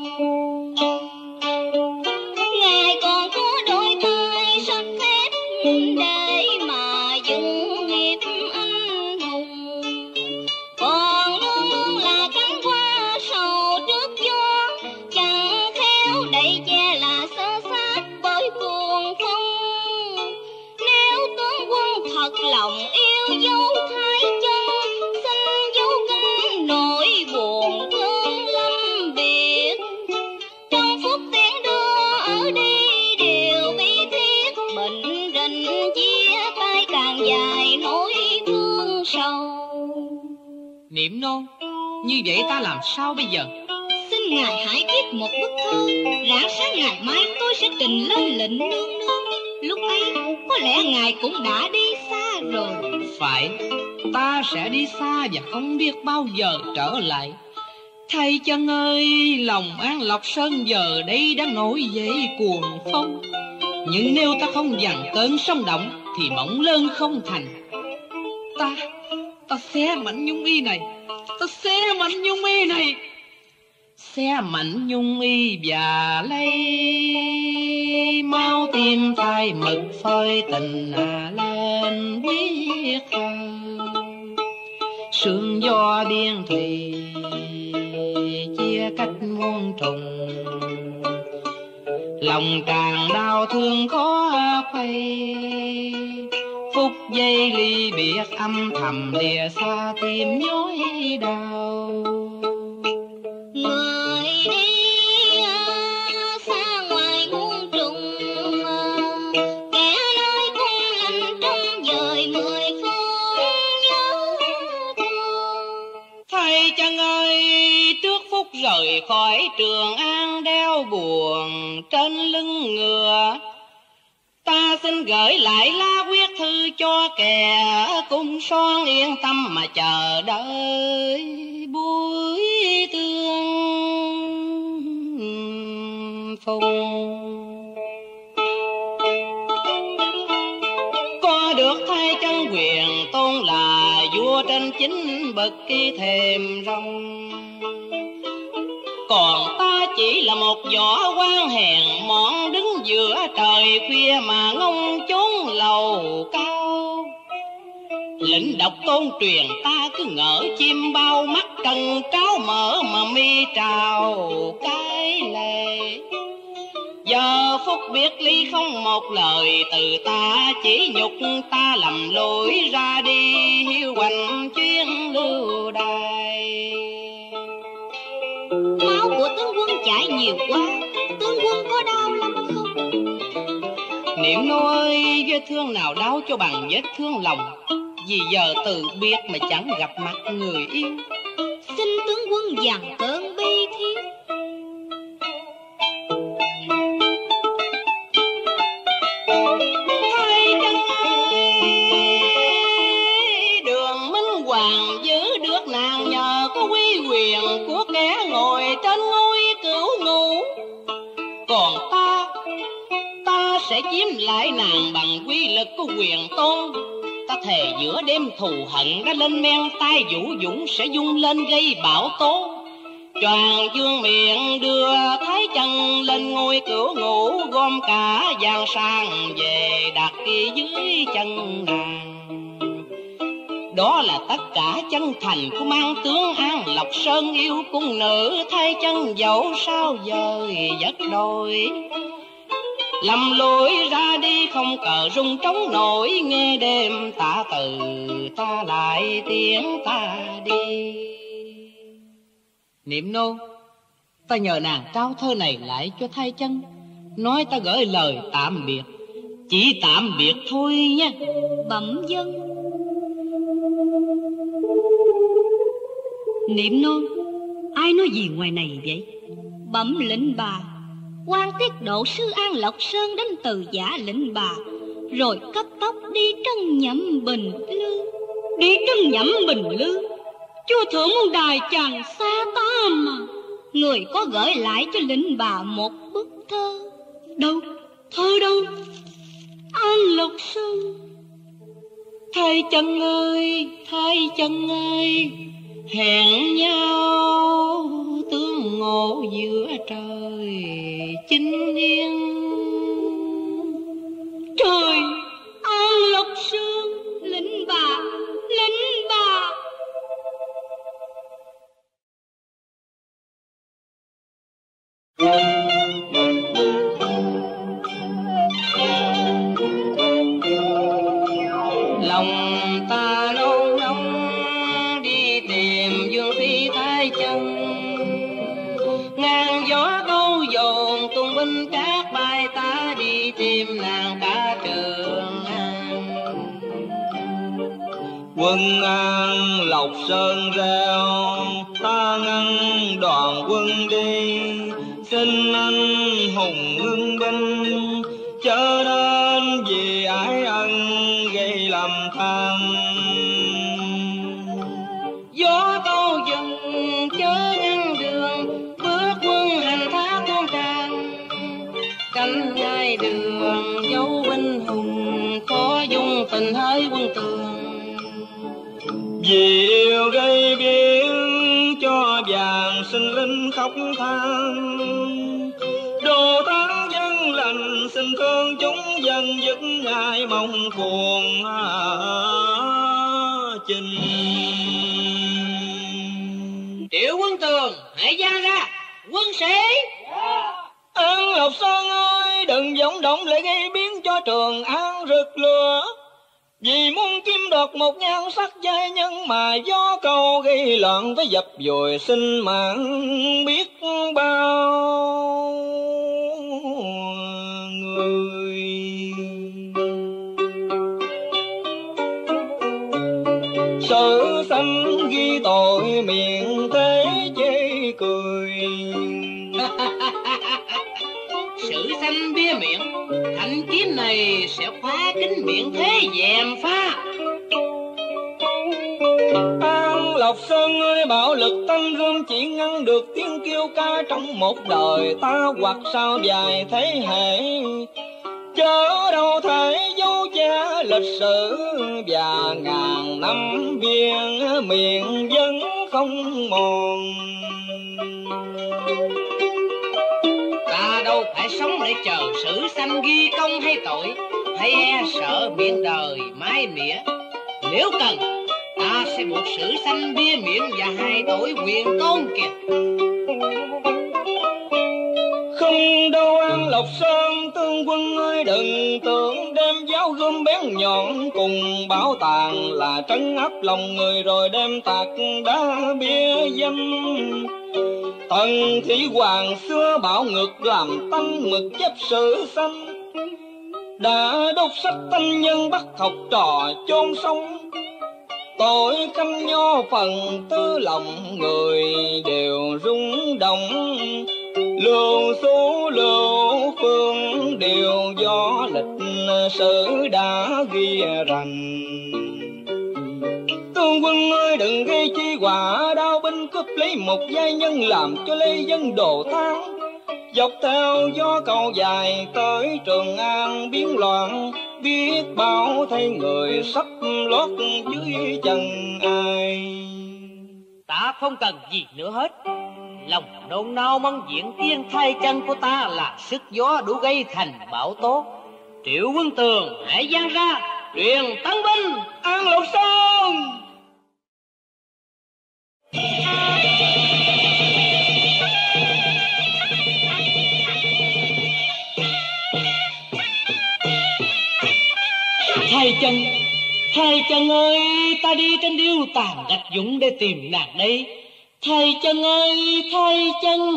Ngài còn có đôi tay sắt thép để mà dựng nghiệp anh hùng, còn luôn luôn là cánh hoa sầu trước gió, chẳng khéo đậy che là sơ sát bởi cuồng phong. Nếu tướng quân thật lòng yêu dấu Thái Chân, xin dấu kính nỗi buồn thương lâm biệt. Trong phút tiễn đưa ở đi điều bi thiết, bệnh rình chia tay càng dài nỗi thương sầu. Niệm nô, như vậy ta làm sao bây giờ? Xin ngài hãy viết một bức thư, rạng sáng ngày mai tôi sẽ trình lên lệnh nương nương. Lúc ấy có lẽ ngài cũng đã đi xa rồi. Phải, ta sẽ đi xa và không biết bao giờ trở lại. Thầy Chân ơi, lòng An Lộc Sơn giờ đây đang nổi dậy cuồng phong. Nhưng nếu ta không dằn cơn sóng động thì mộng lớn không thành. Ta, ta xé mảnh nhung y này, ta xé mảnh nhung y này, xé mảnh nhung y và lấy máu tim phai mực phơi tình à lên biết sương gió biên thùy chia cách muôn trùng, lòng càng đau thương khó quay. Phút giây ly biệt âm thầm lìa xa tim nhói đau. Người đi xa ngoài muôn trùng, kẻ nơi cung lạnh trong dời mười phương nhớ thương. Thầy Chân ơi, trước phút rời khỏi Trường An đeo đau buồn trên lưng ngựa. Ta xin gửi lại lá quyết thư cho kẻ cung son yên tâm mà chờ đợi buổi tương phùng. Có được thay chân quyền tôn là vua trên chính bậc kỳ thềm rồng. Còn ta chỉ là một võ quan hèn mọn đứng giữa trời khuya mà ngông chốn lầu cao. Lĩnh độc tôn truyền ta cứ ngỡ chim bao mắt trần tráo mở mà mi trào cái lệ. Giờ phút biệt ly không một lời từ ta, chỉ nhục ta lầm lỗi ra đi hiu quạnh chuyến lưu đài. Máu của tướng quân chảy nhiều quá, tướng quân có đau lắm không? Niệm Nô ơi, vết thương nào đau cho bằng vết thương lòng, vì giờ từ biệt mà chẳng gặp mặt người yêu. Xin tướng quân dằn cơn bi thiết. Thay chân ơi, đường Minh Hoàng giữ được nàng nhờ có uy quyền của kẻ ngồi trên ngôi cửu ngũ. Còn ta, ta sẽ chiếm lại nàng bằng quy lực của quyền tôn. Ta thề giữa đêm thù hận đã lên men tai vũ dũng sẽ dung lên gây bão tố. Choàng dương miệng đưa Thái Chân lên ngôi cửu ngũ, gom cả giang sang về đặt dưới chân nàng. Đó là tất cả chân thành của mang tướng An Lộc Sơn yêu cung nữ Thái Chân, dẫu sao dời giấc đôi. Lầm lỗi ra đi không cờ rung trống nổi, nghe đêm tạ từ ta lại tiếng ta đi. Niệm Nô, ta nhờ nàng trao thơ này lại cho Thái Chân, nói ta gửi lời tạm biệt, chỉ tạm biệt thôi nha. Bẩm dân. Niệm Nô, ai nói gì ngoài này vậy? Bẩm lệnh bà, quan tiết độ sứ An Lộc Sơn đến từ giả lệnh bà, rồi cấp tốc đi trân nhậm Bình Lư. Đi trân nhậm Bình Lư? Chúa thượng môn đài chàng xa ta mà. Người có gửi lại cho lệnh bà một bức thơ. Đâu? Thơ đâu? An Lộc Sơn. Thái Chân ơi, Thái Chân ơi, hẹn nhau tương ngộ giữa trời chinh yên. Trời, An Lộc Sơn, lệnh bà, lệnh bà. Lòng ta nôn nóng đi tìm Dương Phi Thái Chân, ngàn gió câu dồn tung binh cát bay, ta đi tìm nàng cả Trường An. Quân An Lộc Sơn reo, ta ngăn đoàn quân đi, xin anh hùng ngưng binh, chớ nên vì ái ân gây lầm than. Gió câu dừng chớ ngăn đường, bước quân hành thác thôn tràng. Cánh ngai đường dấu binh hùng, khó dung tình hỡi quân tường. Vì yêu gây biến cho vàng sinh linh khóc than, đồ thắng dân lành xin thương chúng dân dứt ngài mong cuồng chinh. Triệu quân tường hãy ra ra, quân sĩ. An Lộc Sơn ơi, đừng vọng động lại gây biến cho Trường An rực lửa. Vì muốn kiếm được một nhan sắc giai nhân mà gió câu gây loạn với dập dồi sinh mạng biết bao người. Sự sanh ghi tội miệng thế chê cười. sử xanh bia miệng, thanh kiếm này sẽ phá kính miệng thế dèm pha. An Lộc Sơn ơi, bạo lực tanh gươm chỉ ngăn được tiếng kêu ca trong một đời ta, hoặc sao dài thế hệ chớ đâu thể dấu cha lịch sử, và ngàn năm biên miền vẫn không mòn. Ta đâu phải sống để chờ sử xanh ghi công hay tội, hay e sợ miệng đời mái mỉa. Nếu cần, ta sẽ buộc sử xanh bia miệng và hai tội quyền tôn kìa. Không đâu An Lộc Sơn tướng quân ơi, đừng tưởng đem giáo gươm bén nhọn cùng bảo tàng là trấn áp lòng người rồi đem tạc đá bia dâm. Tần Thủy Hoàng xưa bạo ngược làm tanh mực chép sử xanh, đã đốt sách tanh nhân bắt học trò chôn sống. Tội căm nho phần tư lòng người đều rung động, lưu số lưu phương đều do lịch sử đã ghi rành. Tướng quân ơi, đừng gây chi họa đao binh cướp lấy một giai nhân, làm cho lê dân đồ than. Dọc theo gió cầu dài tới Trường An biến loạn, biết bao thay người sắp lót dưới chân ai. Ta không cần gì nữa hết. Lòng nôn nao mong diện tiên thay chân của ta là sức gió đủ gây thành bão tố. Triệu Quân Tường hãy giang ra truyền tấn binh An Lộc Sơn. Thầy chân, thầy chân ơi, ta đi trên điêu tàn gạch dũng để tìm nàng đây. Thầy chân ơi, thầy chân.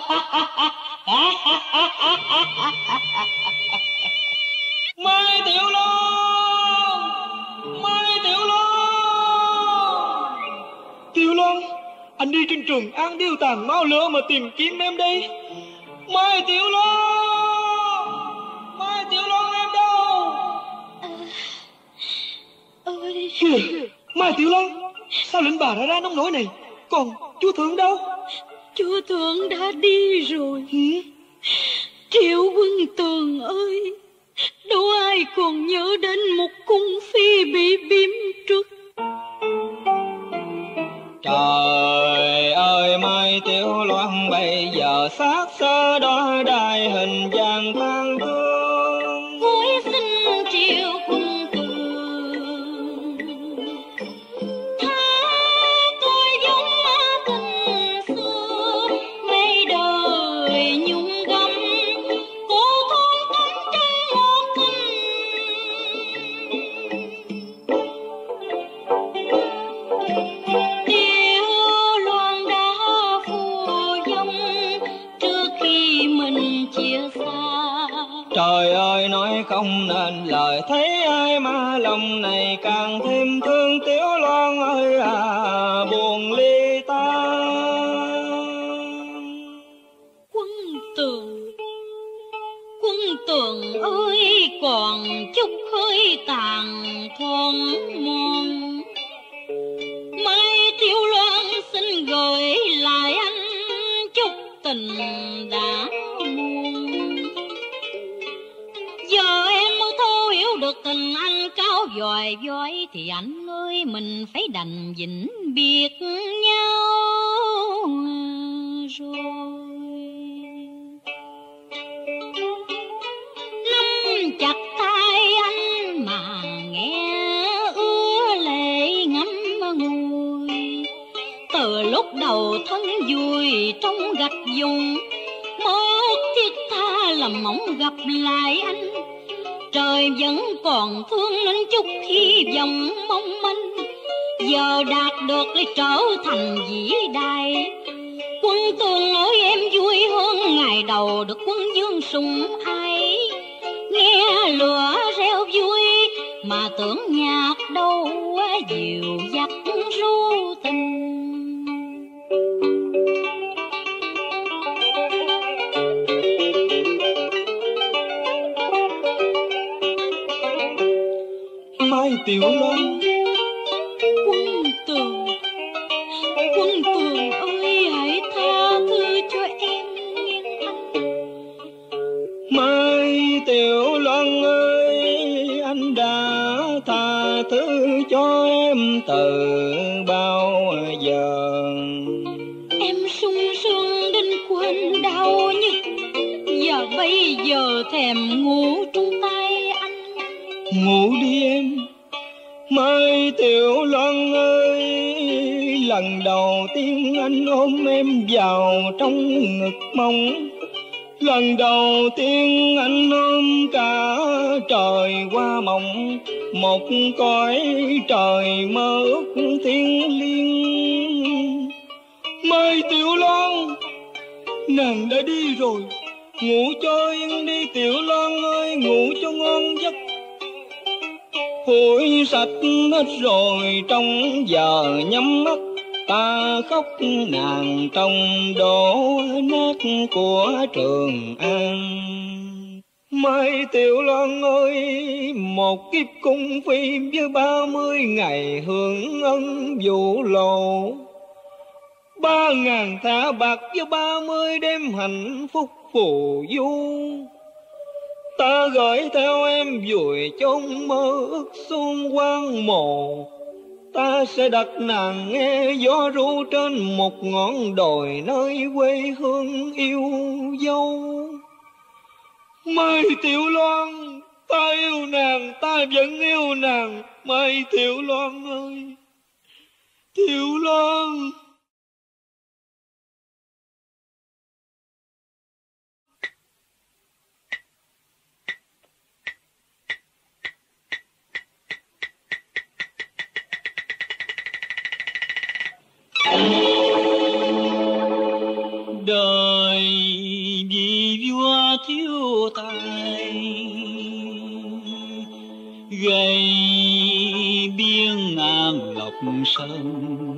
Mai Tiểu Loan, Mai Tiểu Loan. Tiểu Loan, anh đi trên Trường An điêu tàn máu lửa mà tìm kiếm em đây. Mai Tiểu Loan, Mai Tiểu Loan em đâu? Ơi, Kìa, Mai Tiểu Loan, sao lệnh bà đã ra nông nổi này? Còn chúa thượng đâu? chúa thượng đã đi rồi. Ừ? Triệu Quân Tường ơi, đâu ai còn nhớ đến một cung phi bị biếm trước. Trời ơi Mai Tiểu Loan, bây giờ xác sơ đó đài hình vàng than thương. Hối xin Triệu Quân Tường tha tôi giống tình xưa, mấy đời nhung gấm cô thương tâm trong một tình. Tiểu Loan đã phù dông trước khi mình chia xa. Trời ơi nói không nên lời, thấy ai mà lòng này càng thêm thương. Tiểu Loan ơi à, buồn ly tan. Quân Tường, Quân Tường ơi, còn chút hơi tàn thoáng mòn. Mai Tiểu Loan xin gửi lại anh chút tình đã muôn. Giờ em mới thấu hiểu được tình anh cao dòi dõi, thì anh ơi mình phải đành vĩnh biệt nhau rồi. Nắm chặt tay anh mà nghe ứa lệ ngắm ngùi. Từ lúc đầu thân vui trong gạch dùng, một thiết tha làm mong gặp lại anh. Trời vẫn còn thương nên chút hy vọng mong manh, giờ đạt được để trở thành vĩ đại. Quân Tường ơi em vui hơn ngày đầu được quân vương sủng ái. Nghe lửa reo vui mà tưởng nhạc đâu dịu dắt ru tình. Tiểu Loan. Quân Tường, Quân Tường ơi, hãy tha thứ cho em nghe anh. Mai Tiểu Loan ơi, anh đã tha thứ cho em từ bao giờ. Em sung sướng đến quên đau nhức, giờ bây giờ thèm ngủ trong tay anh. Ngủ đi em. Mai Tiểu Loan ơi, lần đầu tiên anh ôm em vào trong ngực mong, lần đầu tiên anh ôm cả trời qua mộng, một cõi trời mơ ước thiêng liêng. Mai Tiểu Loan, nàng đã đi rồi, ngủ cho yên đi Tiểu Loan ơi, ngủ cho ngon giấc. Phủi sạch hết rồi trong giờ nhắm mắt, ta khóc nàng trong đổ nát của Trường An. Mai Tiểu Loan ơi, một kiếp cung phi với ba mươi ngày hưởng ân vụ lộ, ba ngàn thả bạc với ba mươi đêm hạnh phúc phù du. Ta gửi theo em vùi chôn mơ ước xuân quang mộ, ta sẽ đặt nàng nghe gió ru trên một ngọn đồi nơi quê hương yêu dấu. Mai Tiểu Loan, ta yêu nàng, ta vẫn yêu nàng. Mai Tiểu Loan ơi, Tiểu Loan. Đời vì vua thiếu tài, gây biếng ngang Lộc Sơn,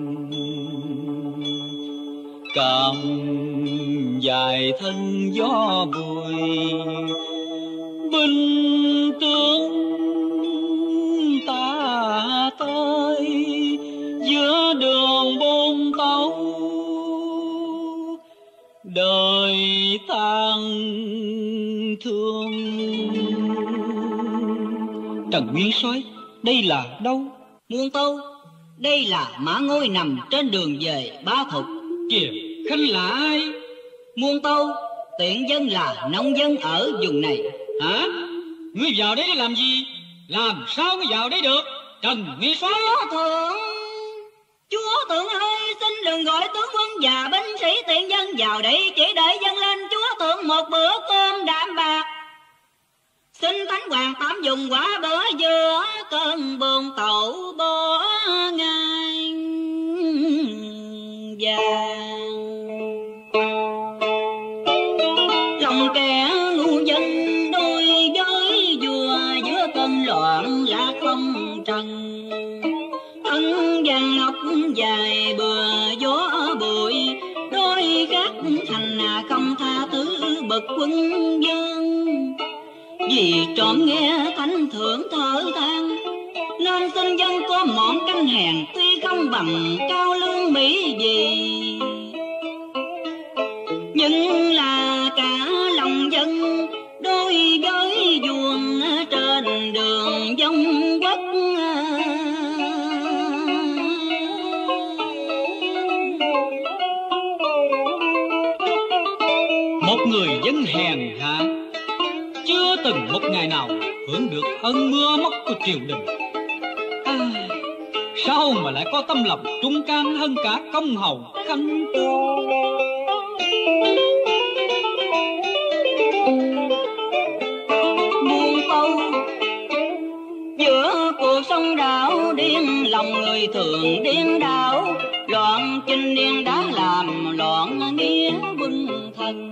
cầm dài thân gió bụi, binh tướng ta tới giữa đường bôn tấu, đời than thương. Trần Nguyên Soái, đây là đâu? Muôn Tâu, đây là Mã Ngôi nằm trên đường về Bá Thục. Kìa, khanh là ai? Muôn Tâu, tiện dân là nông dân ở vùng này. Hả? Ngươi vào đấy để làm gì? Làm sao mới vào đấy được? Trần Nguyên Soái. Chúa thượng, chúa thượng ơi, xin đừng gọi tướng quân và binh sĩ tiện dân vào đây, chỉ để dâng lên chúa thượng một bữa cơm đạm bạc. Xin thánh hoàng tạm dùng quả bữa giữa cơn buồn tẩu bỏ ngang vàng. Lòng kẻ ngu dân đôi với vua giữa cơn loạn lạc không trần. Thân vàng ngọc dài bừa gió bụi, đôi gác thành không tha thứ bậc quân dân. Vì trộm nghe thánh thượng thở than, nên xin dân có mọn canh hèn, tuy không bằng cao lương mỹ gì, nhưng là cả lòng dân đôi với vuông trên đường vong quốc. Một người dân hèn hạ, chưa từng một ngày nào hưởng được ơn mưa móc của triều đình. À, sao mà lại có tâm lòng trung can hơn cả công hầu khanh tư? Muôn Tâu, giữa cuộc sống đảo điên, lòng người thường điên đảo, loạn chinh điên đã làm loạn nghĩa binh thần.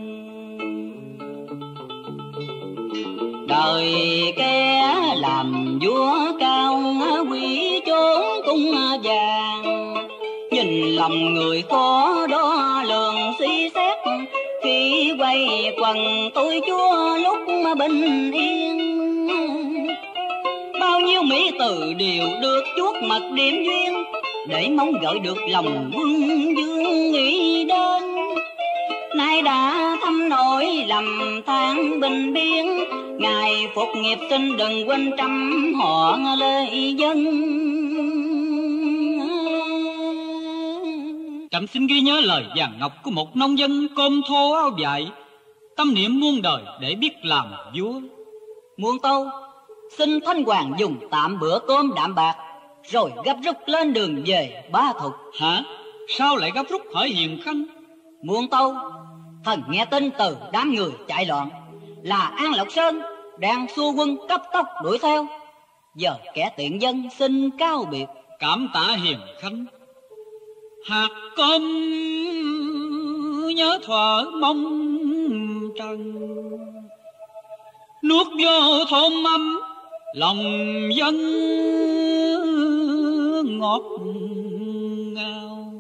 Đời kẻ làm vua cao quý chốn cung vàng, nhìn lòng người khó đo lường suy xét, khi quay quần tôi chúa lúc mà bình yên. Bao nhiêu mỹ từ đều được chuốt mật điểm duyên, để mong gợi được lòng quân dương nghĩ đến. Nay đã thăm nỗi lầm than bình biên, ngài phục nghiệp xin đừng quên trăm họ lê dân. Trẫm xin ghi nhớ lời vàng ngọc của một nông dân cơm thô áo vải, tâm niệm muôn đời để biết làm vua. Muôn tâu xin Thanh Hoàng dùng tạm bữa cơm đạm bạc, rồi gấp rút lên đường về Ba Thục. Hả? Sao lại gấp rút hỏi Hiền Khanh? Muôn tâu, thần nghe tin từ đám người chạy loạn là An Lộc Sơn đang xua quân cấp tốc đuổi theo. Giờ kẻ tiện dân xin cáo biệt. Cảm tạ Hiền Khanh. Hạt cơm nhớ thuở mong trần, nuốt vô thơm ấm lòng dân ngọt ngào.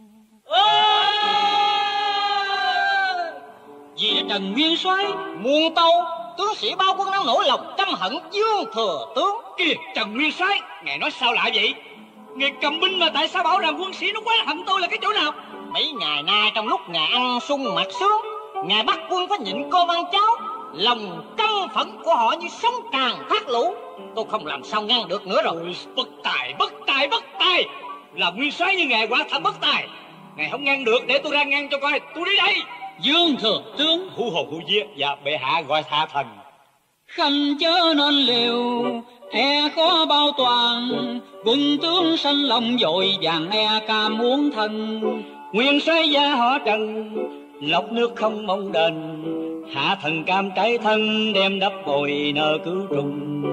Vì Trần Nguyên Soái, Muôn tâu, tướng sĩ bao quân đang nổi lòng căm hận Dương Thừa tướng. kìa Trần Nguyên Soái, ngài nói sao lạ vậy? Ngài cầm binh mà tại sao bảo rằng quân sĩ nó quá hận tôi là cái chỗ nào? Mấy ngày nay trong lúc ngài ăn sung mặc sướng, ngài bắt quân phải nhịn cơm ăn cháo, lòng căm phẫn của họ như sóng tràn thác lũ. Tôi không làm sao ngăn được nữa rồi. Ôi, bất tài, bất tài, bất tài. Là Nguyên Soái như ngài quả thật bất tài. Ngài không ngăn được, để tôi ra ngăn cho coi. Tôi đi đây. Dương Thừa tướng, Hú hồn hú vía, dạ bệ hạ gọi tha thần. Khanh chớ nên liều, e khó bao toàn. Quân tướng sanh lòng dội vàng e ca muốn thân. Nguyên soái gia họ Trần, lọc nước không mong đền. Hạ thần cam trái thân, đem đắp bồi nợ cứu trùng.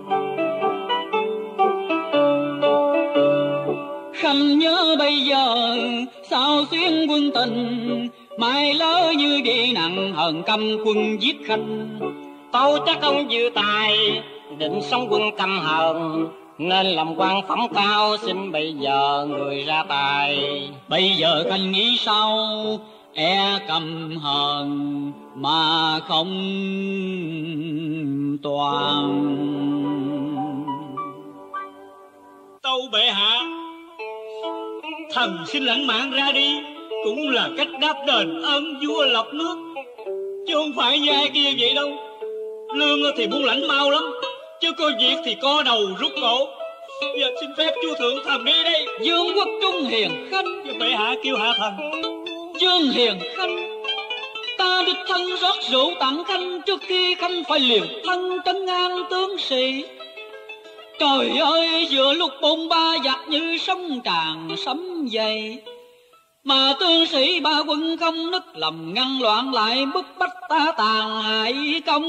Khanh nhớ bây giờ, sao xuyên quân tình. Mai lỡ như vậy nặng hờn căm quân giết Khanh. Tâu chắc ông dự tài, định xong quân căm hờn, nên làm quan phẩm cao, xin bây giờ người ra tài. Bây giờ Khanh nghĩ sao, e căm hờn mà không toàn. Tâu bệ hạ, thần xin lãnh mạng ra đi, cũng là cách đáp đền ơn vua lọc nước, chứ không phải như ai kia vậy đâu. Lương thì muốn lãnh mau lắm, chứ có việc thì co đầu rút cổ. Giờ xin phép chu thượng thần đi đây. Dương Quốc Trung Hiền Khanh, Bệ hạ kêu hạ thần. Dương Hiền Khanh, ta đích thân rót rượu tặng Khanh, trước khi Khanh phải liều thân trấn an tướng sĩ. Trời ơi, giữa lúc bôn ba giặc như sóng tràn sấm dậy, mà tướng sĩ ba quân không nức lòng ngăn loạn lại, bức bách ta tàn hại công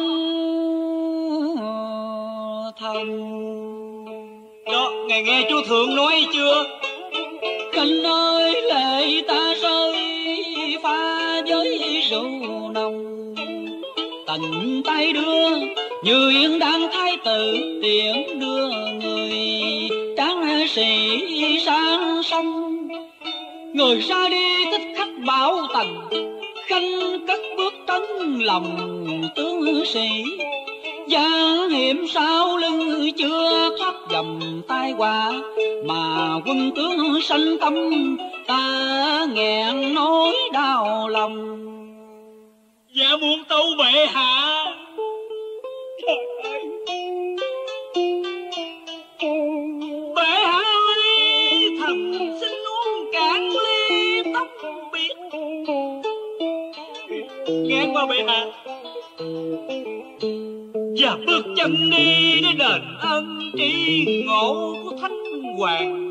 thần. Đó, ngài nghe chú thượng nói chưa? Khanh ơi, lệ ta rơi pha với rượu nồng, tận tay đưa như yên đang thái tử tiễn đưa người tráng sĩ sang sông. Người ra đi thích khách bảo tần, Khanh cất bước trấn lòng tướng sĩ. Giang hiểm sau lưng chưa thoát dầm tai họa, mà quân tướng sanh tâm ta nghẹn nỗi đau lòng. Dạ muôn tâu bệ hạ. Trời ơi, bệ hạ ơi, thần xin uống cạn ly tóc biệt. Nghe qua bệ hạ, và bước chân đi để đền ân tri ngộ của Thánh Hoàng.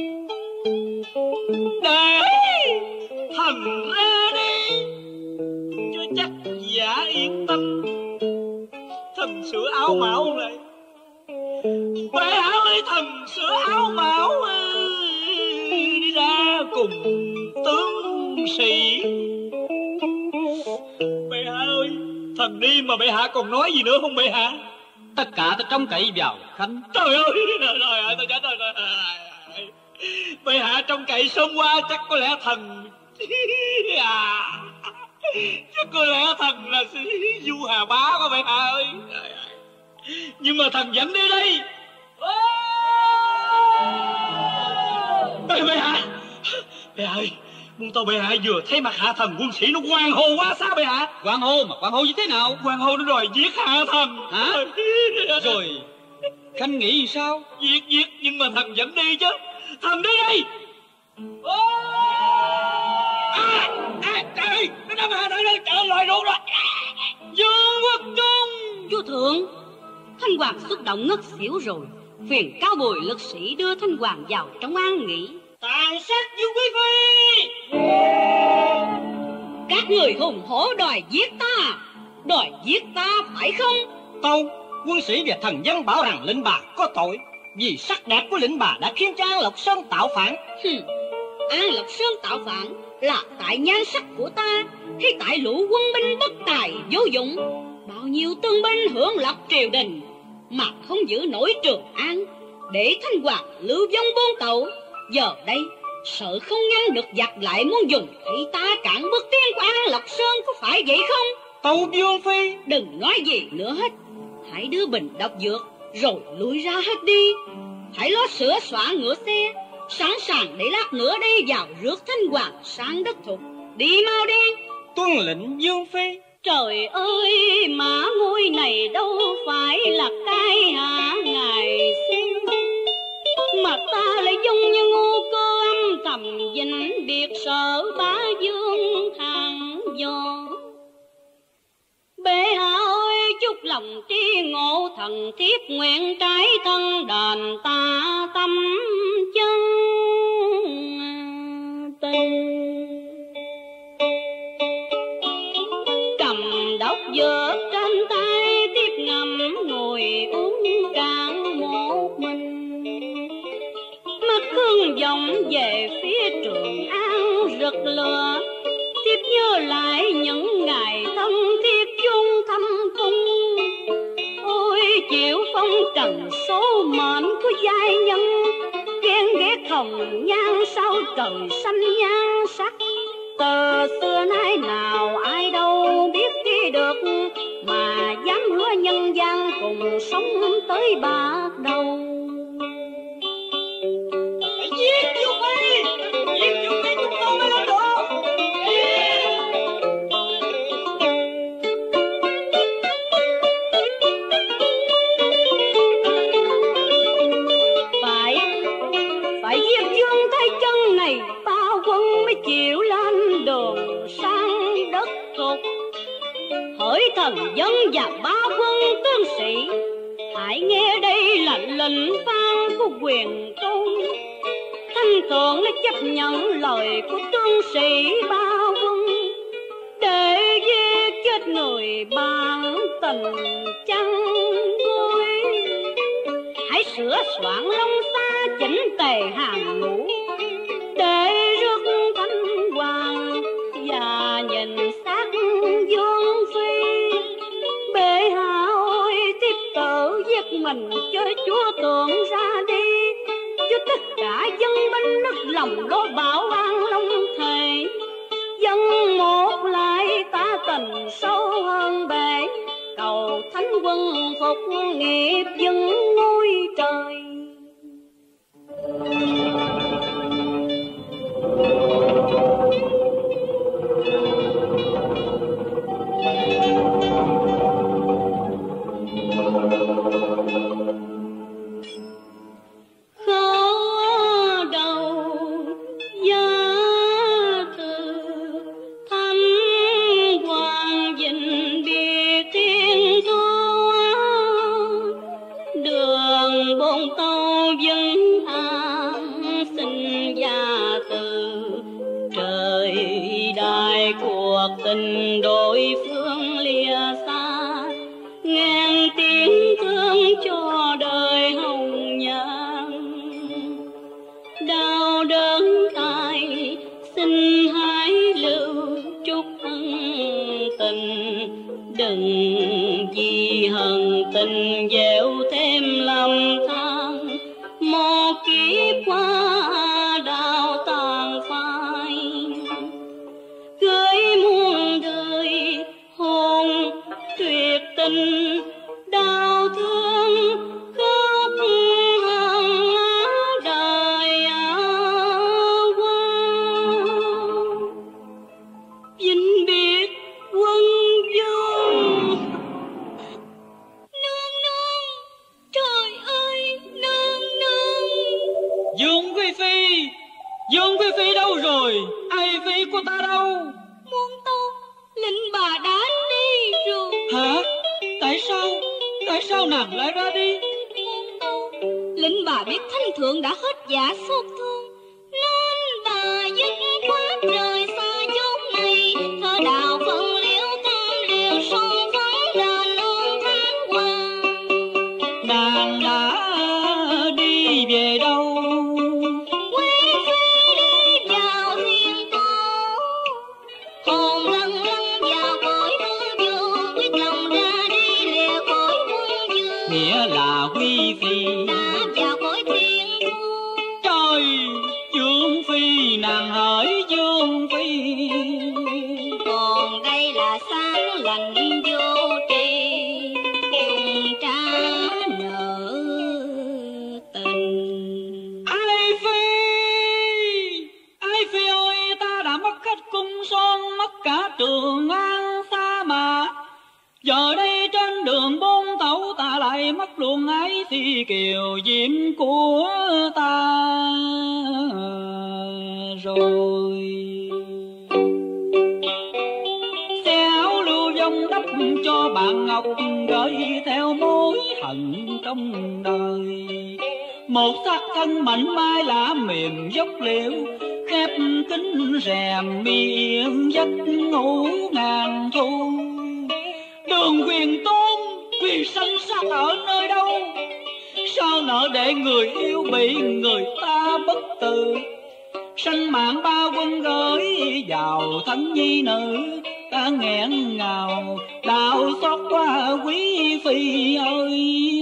Để thần ra đi, cho chắc giả yên tâm. Thần sửa áo mão lại. Bệ hạ ơi, thần sửa áo mão đi ra cùng tướng sĩ. Bệ hạ ơi, thần đi mà bệ hạ còn nói gì nữa không bệ hạ? Tất cả ta trông cậy vào Khanh. Trời ơi, trời ơi, tôi chết rồi. Bệ hạ trông cậy sớm qua, chắc có lẽ thần à, chắc có lẽ thần là Du Hà Bá của bệ hạ ơi. Nhưng mà thần dẫn đi đây. Bệ hạ, bệ hạ ơi, buông tàu bệ hạ vừa thấy mặt hạ thần quân sĩ nó hoang hô quá sao bệ hạ? Hoang hô mà hoang hô như thế nào? Hoang hô nó đòi giết hạ thần. Hả? Rồi Khanh nghĩ sao? Giết giết nhưng mà thần vẫn đi chứ. Thần đi đi. À, à, trời ơi, nó đâm hạ thần ơi, trời lòi ruột rồi. Dương Quốc Trung. Vua thượng, Thanh Hoàng xúc động ngất xỉu rồi. Phiền cao bồi lực sĩ đưa Thanh Hoàng vào trong an nghỉ. Tàn sát Dương Quý Phi. Các người hùng hổ đòi giết ta, đòi giết ta phải không? Tâu, quân sĩ và thần dân bảo rằng lệnh bà có tội, vì sắc đẹp của lệnh bà đã khiến cho An Lộc Sơn tạo phản. Hừm, An Lộc Sơn tạo phản là tại nhan sắc của ta, hay tại lũ quân binh bất tài vô dụng? Bao nhiêu tân binh hưởng lạc triều đình mà không giữ nổi Trường An, để Thanh Hoàng lưu vong buôn tẩu. Giờ đây sợ không ngăn được giặc lại muốn dùng thị ta cản bước tiến của An Lộc Sơn, có phải vậy không? Tâu Dương Phi, Đừng nói gì nữa hết, hãy đưa bình độc dược rồi lui ra hết đi. Hãy lo sửa soạn ngựa xe, sẵn sàng để lát nữa đi vào rước Thanh Hoàng sang đất Thục. Đi mau đi. tuân lệnh Dương Phi. Trời ơi, mã ngôi này đâu phải là cái hạ ngài xem, mà ta lại giống như ngu cơ âm thầm vĩnh biệt sợ bá vương hàng giò. Bệ hạ ơi, chúc lòng tri ngộ thần thiếp nguyện trái thân đền ta tâm chân tình. Cầm đốc dược trên tay tiếp ngầm ngồi uống cạn một mình, mắt hương vọng về phía Trường An rực lửa. Tiếp nhớ lại những ngày thân thiết chung thăm cung, ôi chịu phong trần số mệnh của giai nhân, ghen ghét hồng nhan sao trời xanh nhan sắc. Từ xưa nay nào ai đâu biết đi được, mà dám hứa nhân gian cùng sống tới bạc đầu. Giết Dương Phi, giết Dương Phi chúng tôi mới làm được. Phải, phải giết Dương Thái Chân này, bao quân mới chịu lên đường sang đất Thục. Hỡi thần dân và ba quân tướng sĩ, hãy nghe đây là lệnh vang của quyền tôn. Thanh thượng đã chấp nhận lời của tướng sĩ ba quân, để giết chết người bằng tình chăn gối. Hãy sửa soạn long xa chỉnh tề hàng ngũ, để rước Thanh Hoàng và nhìn sát Dương Phi. Bệ hạ ơi, tiếp tự giết mình cho chúa tượng ra đi, cho tất cả dân binh nức lòng lo bảo an long thề. Dân một lại ta tình sâu hơn bể, cầu Thánh quân phục nghiệp dân ngôi trời. Khó đầu giá từ Thánh Hoàng vĩnh biệt thiên thu, đường bôn tàu vững an xin gia từ. Trời đại cuộc tình đối phương lìa xa, ngàn tiếng thương cho đời hồng nhan. Đau đớn ai xin hãy lưu chúc ân tình, đừng vì hận tình gieo thêm lầm than. Một kiếp qua đau tàn phai, cưới muôn đời hồn tuyệt tình, đau thương khóc hằng đời ơi. của ta đâu? Muôn Tâu, lệnh bà đã đi rồi. Hả? Tại sao? Tại sao nàng lại ra đi? Muôn Tâu, lệnh bà biết Thanh Thượng đã hết dạ xót thương, nên bà dứt khoát rời xa chốn này, thơ đạo phân liễu cam liều son phấn đền ơn tháng hoàng. Nàng đã đi về đâu? Quý phi đi vào thiên cổ, hồn lân lân vào cõi hư vô, quyết lòng ra đi lìa cõi quân dương, Nghĩa là Quý phi đã vào cõi thiên thu. trời, Dương phi nàng hỡi Dương phi. Còn đây là sáng lành vô tri, dùng trả nợ tình. Ai phi, ai phi ơi, ta đã mất khách cung son, mất cả Trường An xa mà. Giờ đây trên đường bốn tẩu ta lại mất luôn ái phi kiều diễm của ta rồi. Xe áo lưu vong đắp cho bạn ngọc, gửi theo mối hận trong đời. Một xác thân mảnh mai lạ mềm dốc liễu, khép kính rèm miệng giấc ngủ ngàn thu. Đường Quyền Tôn, quyền sanh sát ở nơi đâu? Sao nỡ để người yêu bị người ta bất tử? Sanh mạng ba quân gửi vào thân nhi nữ, ta nghẹn ngào đau xót qua quý phi ơi.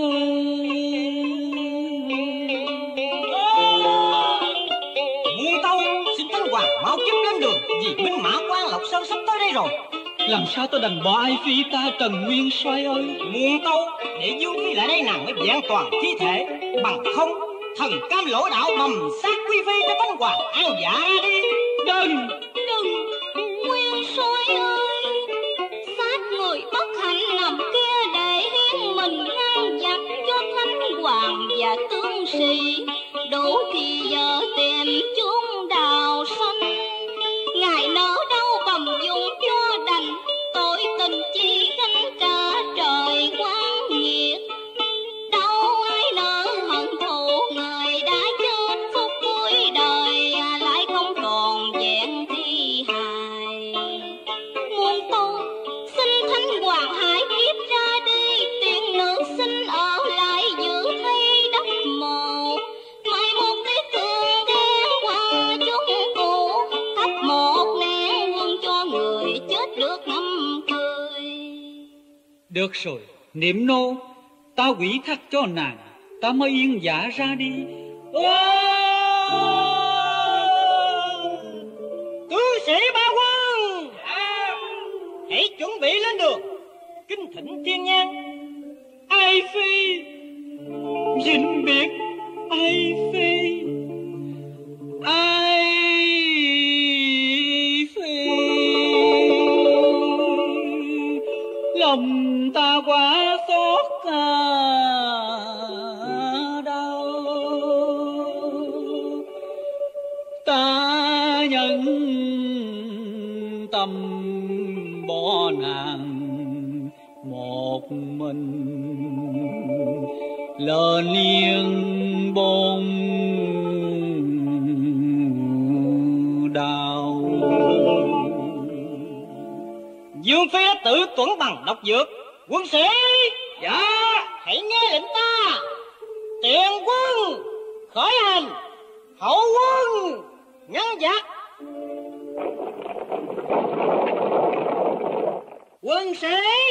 Muôn Tâu, xin Thánh Hoàng mau giúp lên đường, vì binh mã Quan Lộc Sơn sắp tới đây rồi. Làm sao tôi đành bỏ ai phi ta Trần Nguyên Soái ơi? Muôn Tâu, để Dương phi lại đây nàng mới vẹn toàn thi thể, bằng không thần cam lỗ đạo bầm sát quý phi cho Thánh Hoàng ăn dạ ra đi. Đừng, Đừng, Nguyên Soái ơi, sát người bất hạnh nằm kia để hiến mình ngăn giặc cho Thánh Hoàng và tướng sĩ, đủ thì giờ tìm chốn đào xanh. Ngài nỡ đâu bầm dùng cho đành, tội tình chi gánh cả trời quan nghiệt. Đâu ai nỡ hận thù người đã chết phút cuối đời, lại không còn vẹn thi hài. Muôn Tâu, xin Thánh Hoàng hãy kiếp ra đi, tiên nữ xin ở lại giữ thay đất mộ. Mai một cái thương ghé qua chúng cũ, thắp một nén hương cho người chết được năm cười. được rồi, Niệm Nô, ta quỷ thác cho nàng, ta mới yên dạ ra đi. Tướng sĩ ba quân, hãy chuẩn bị lên đường, kính thỉnh thiên nhang. Ai phi, vĩnh biệt ai phi, ai phi, lòng ta quá xót à, đau. Ta nhận tâm bỏ nàng một mình, lên yên bôn đau. Dương phi đã tự tuẫn bằng độc dược. Quân sĩ, dạ, hãy nghe lệnh ta. Tiền quân khởi hành, hậu quân ngăn giặc. Quân sĩ,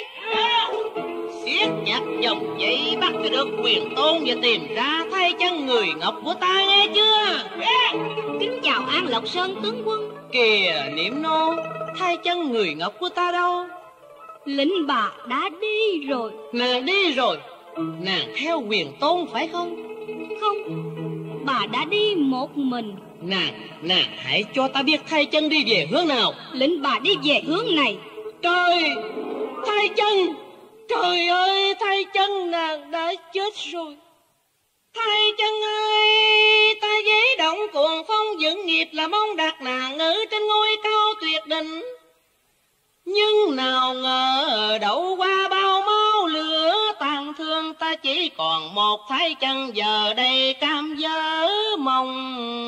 siết chặt dòng dây bắt cho được Quyền Tôn và tìm ra thay chân người ngọc của ta, nghe chưa? Kính chào An Lộc Sơn tướng quân. Kìa Niệm Nô, thay chân người ngọc của ta đâu? Lệnh bà đã đi rồi. Nàng đi rồi, nàng theo Quyền Tôn phải không? Không, bà đã đi một mình. Nàng, nàng hãy cho ta biết thay chân đi về hướng nào. Lệnh bà đi về hướng này. Trời, thay chân, trời ơi, thay chân nàng đã chết rồi. Thay chân ơi, ta giấy động cuồng phong dựng nghiệp là mong đặt nàng ở trên ngôi cao tuyệt định. Nhưng nào ngờ đậu qua bao máu lửa tàn thương, ta chỉ còn một thái chân giờ đây cam dở mong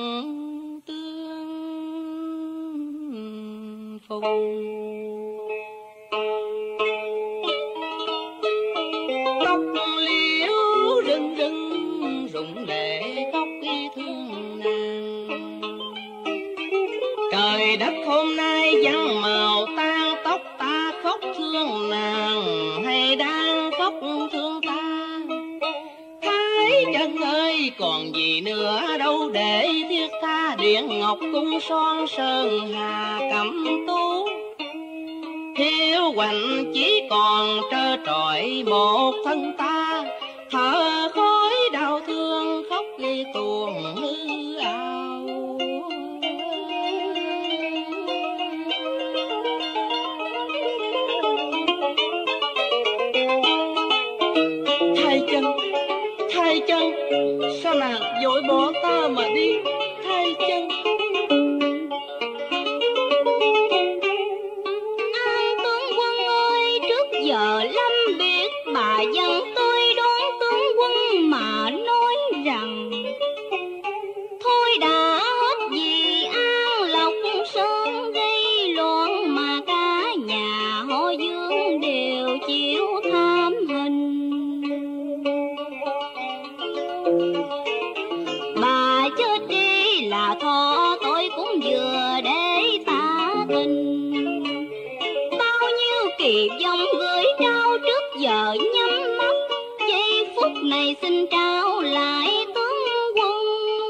tương phùng. Tóc liễu rưng rưng rụng lệ khóc y thương nàng. Trời đất hôm nay vắng màu tan tóc, ta khóc thương nàng hay đang khóc thương ta? Thái chân ơi còn gì nữa đâu để thiết tha, điện ngọc cung son sơn hà cẩm tú. Hiếu hoành chỉ còn trơ trọi một thân ta, thở khói đau thương khóc ghi tuồng hư ảo. Thái chân, Thái chân, sao nàng vội bỏ ta mà đi? Thái chân. An tướng quân ơi, trước giờ lâm biệt bà dân tôi đón tướng quân mà nói rằng thôi đã hết vì An Lộc Sơn gây loạn, mà cả nhà họ Dương đều chịu tham hình. Bà chết đi là thọ tôi cũng vừa để ta tình. Bao nhiêu kỳ vọng gửi trao trước giờ nhắm mắt, giây phút này xin trao lại tướng quân.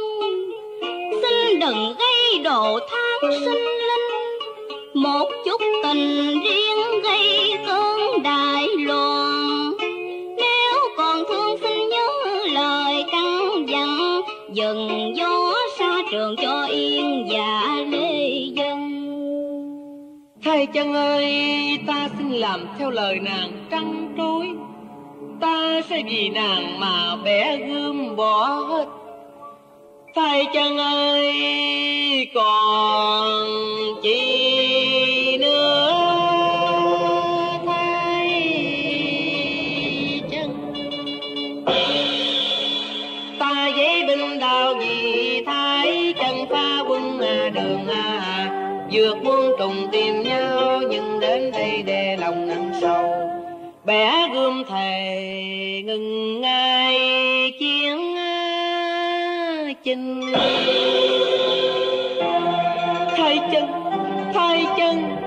Xin đừng gây đồ tham sinh linh, một chút tình riêng gây cơn đại loạn. Nếu còn thương xin nhớ lời căn dặn, dần gió xa trường cho yên dạ lê dân. Thái chân ơi, ta xin làm theo lời nàng trăn trối. Ta sẽ vì nàng mà bẻ gươm bỏ hết. Thái chân ơi, còn chi nữa? Thái chân, ta với binh đào vì Thái chân pha quân à đường à, vượt muôn trùng tìm nhau nhưng đến đây để lòng nặng sầu. Bẻ gươm thề ngừng ngay chiến chinh. Thái chân, Thái chân,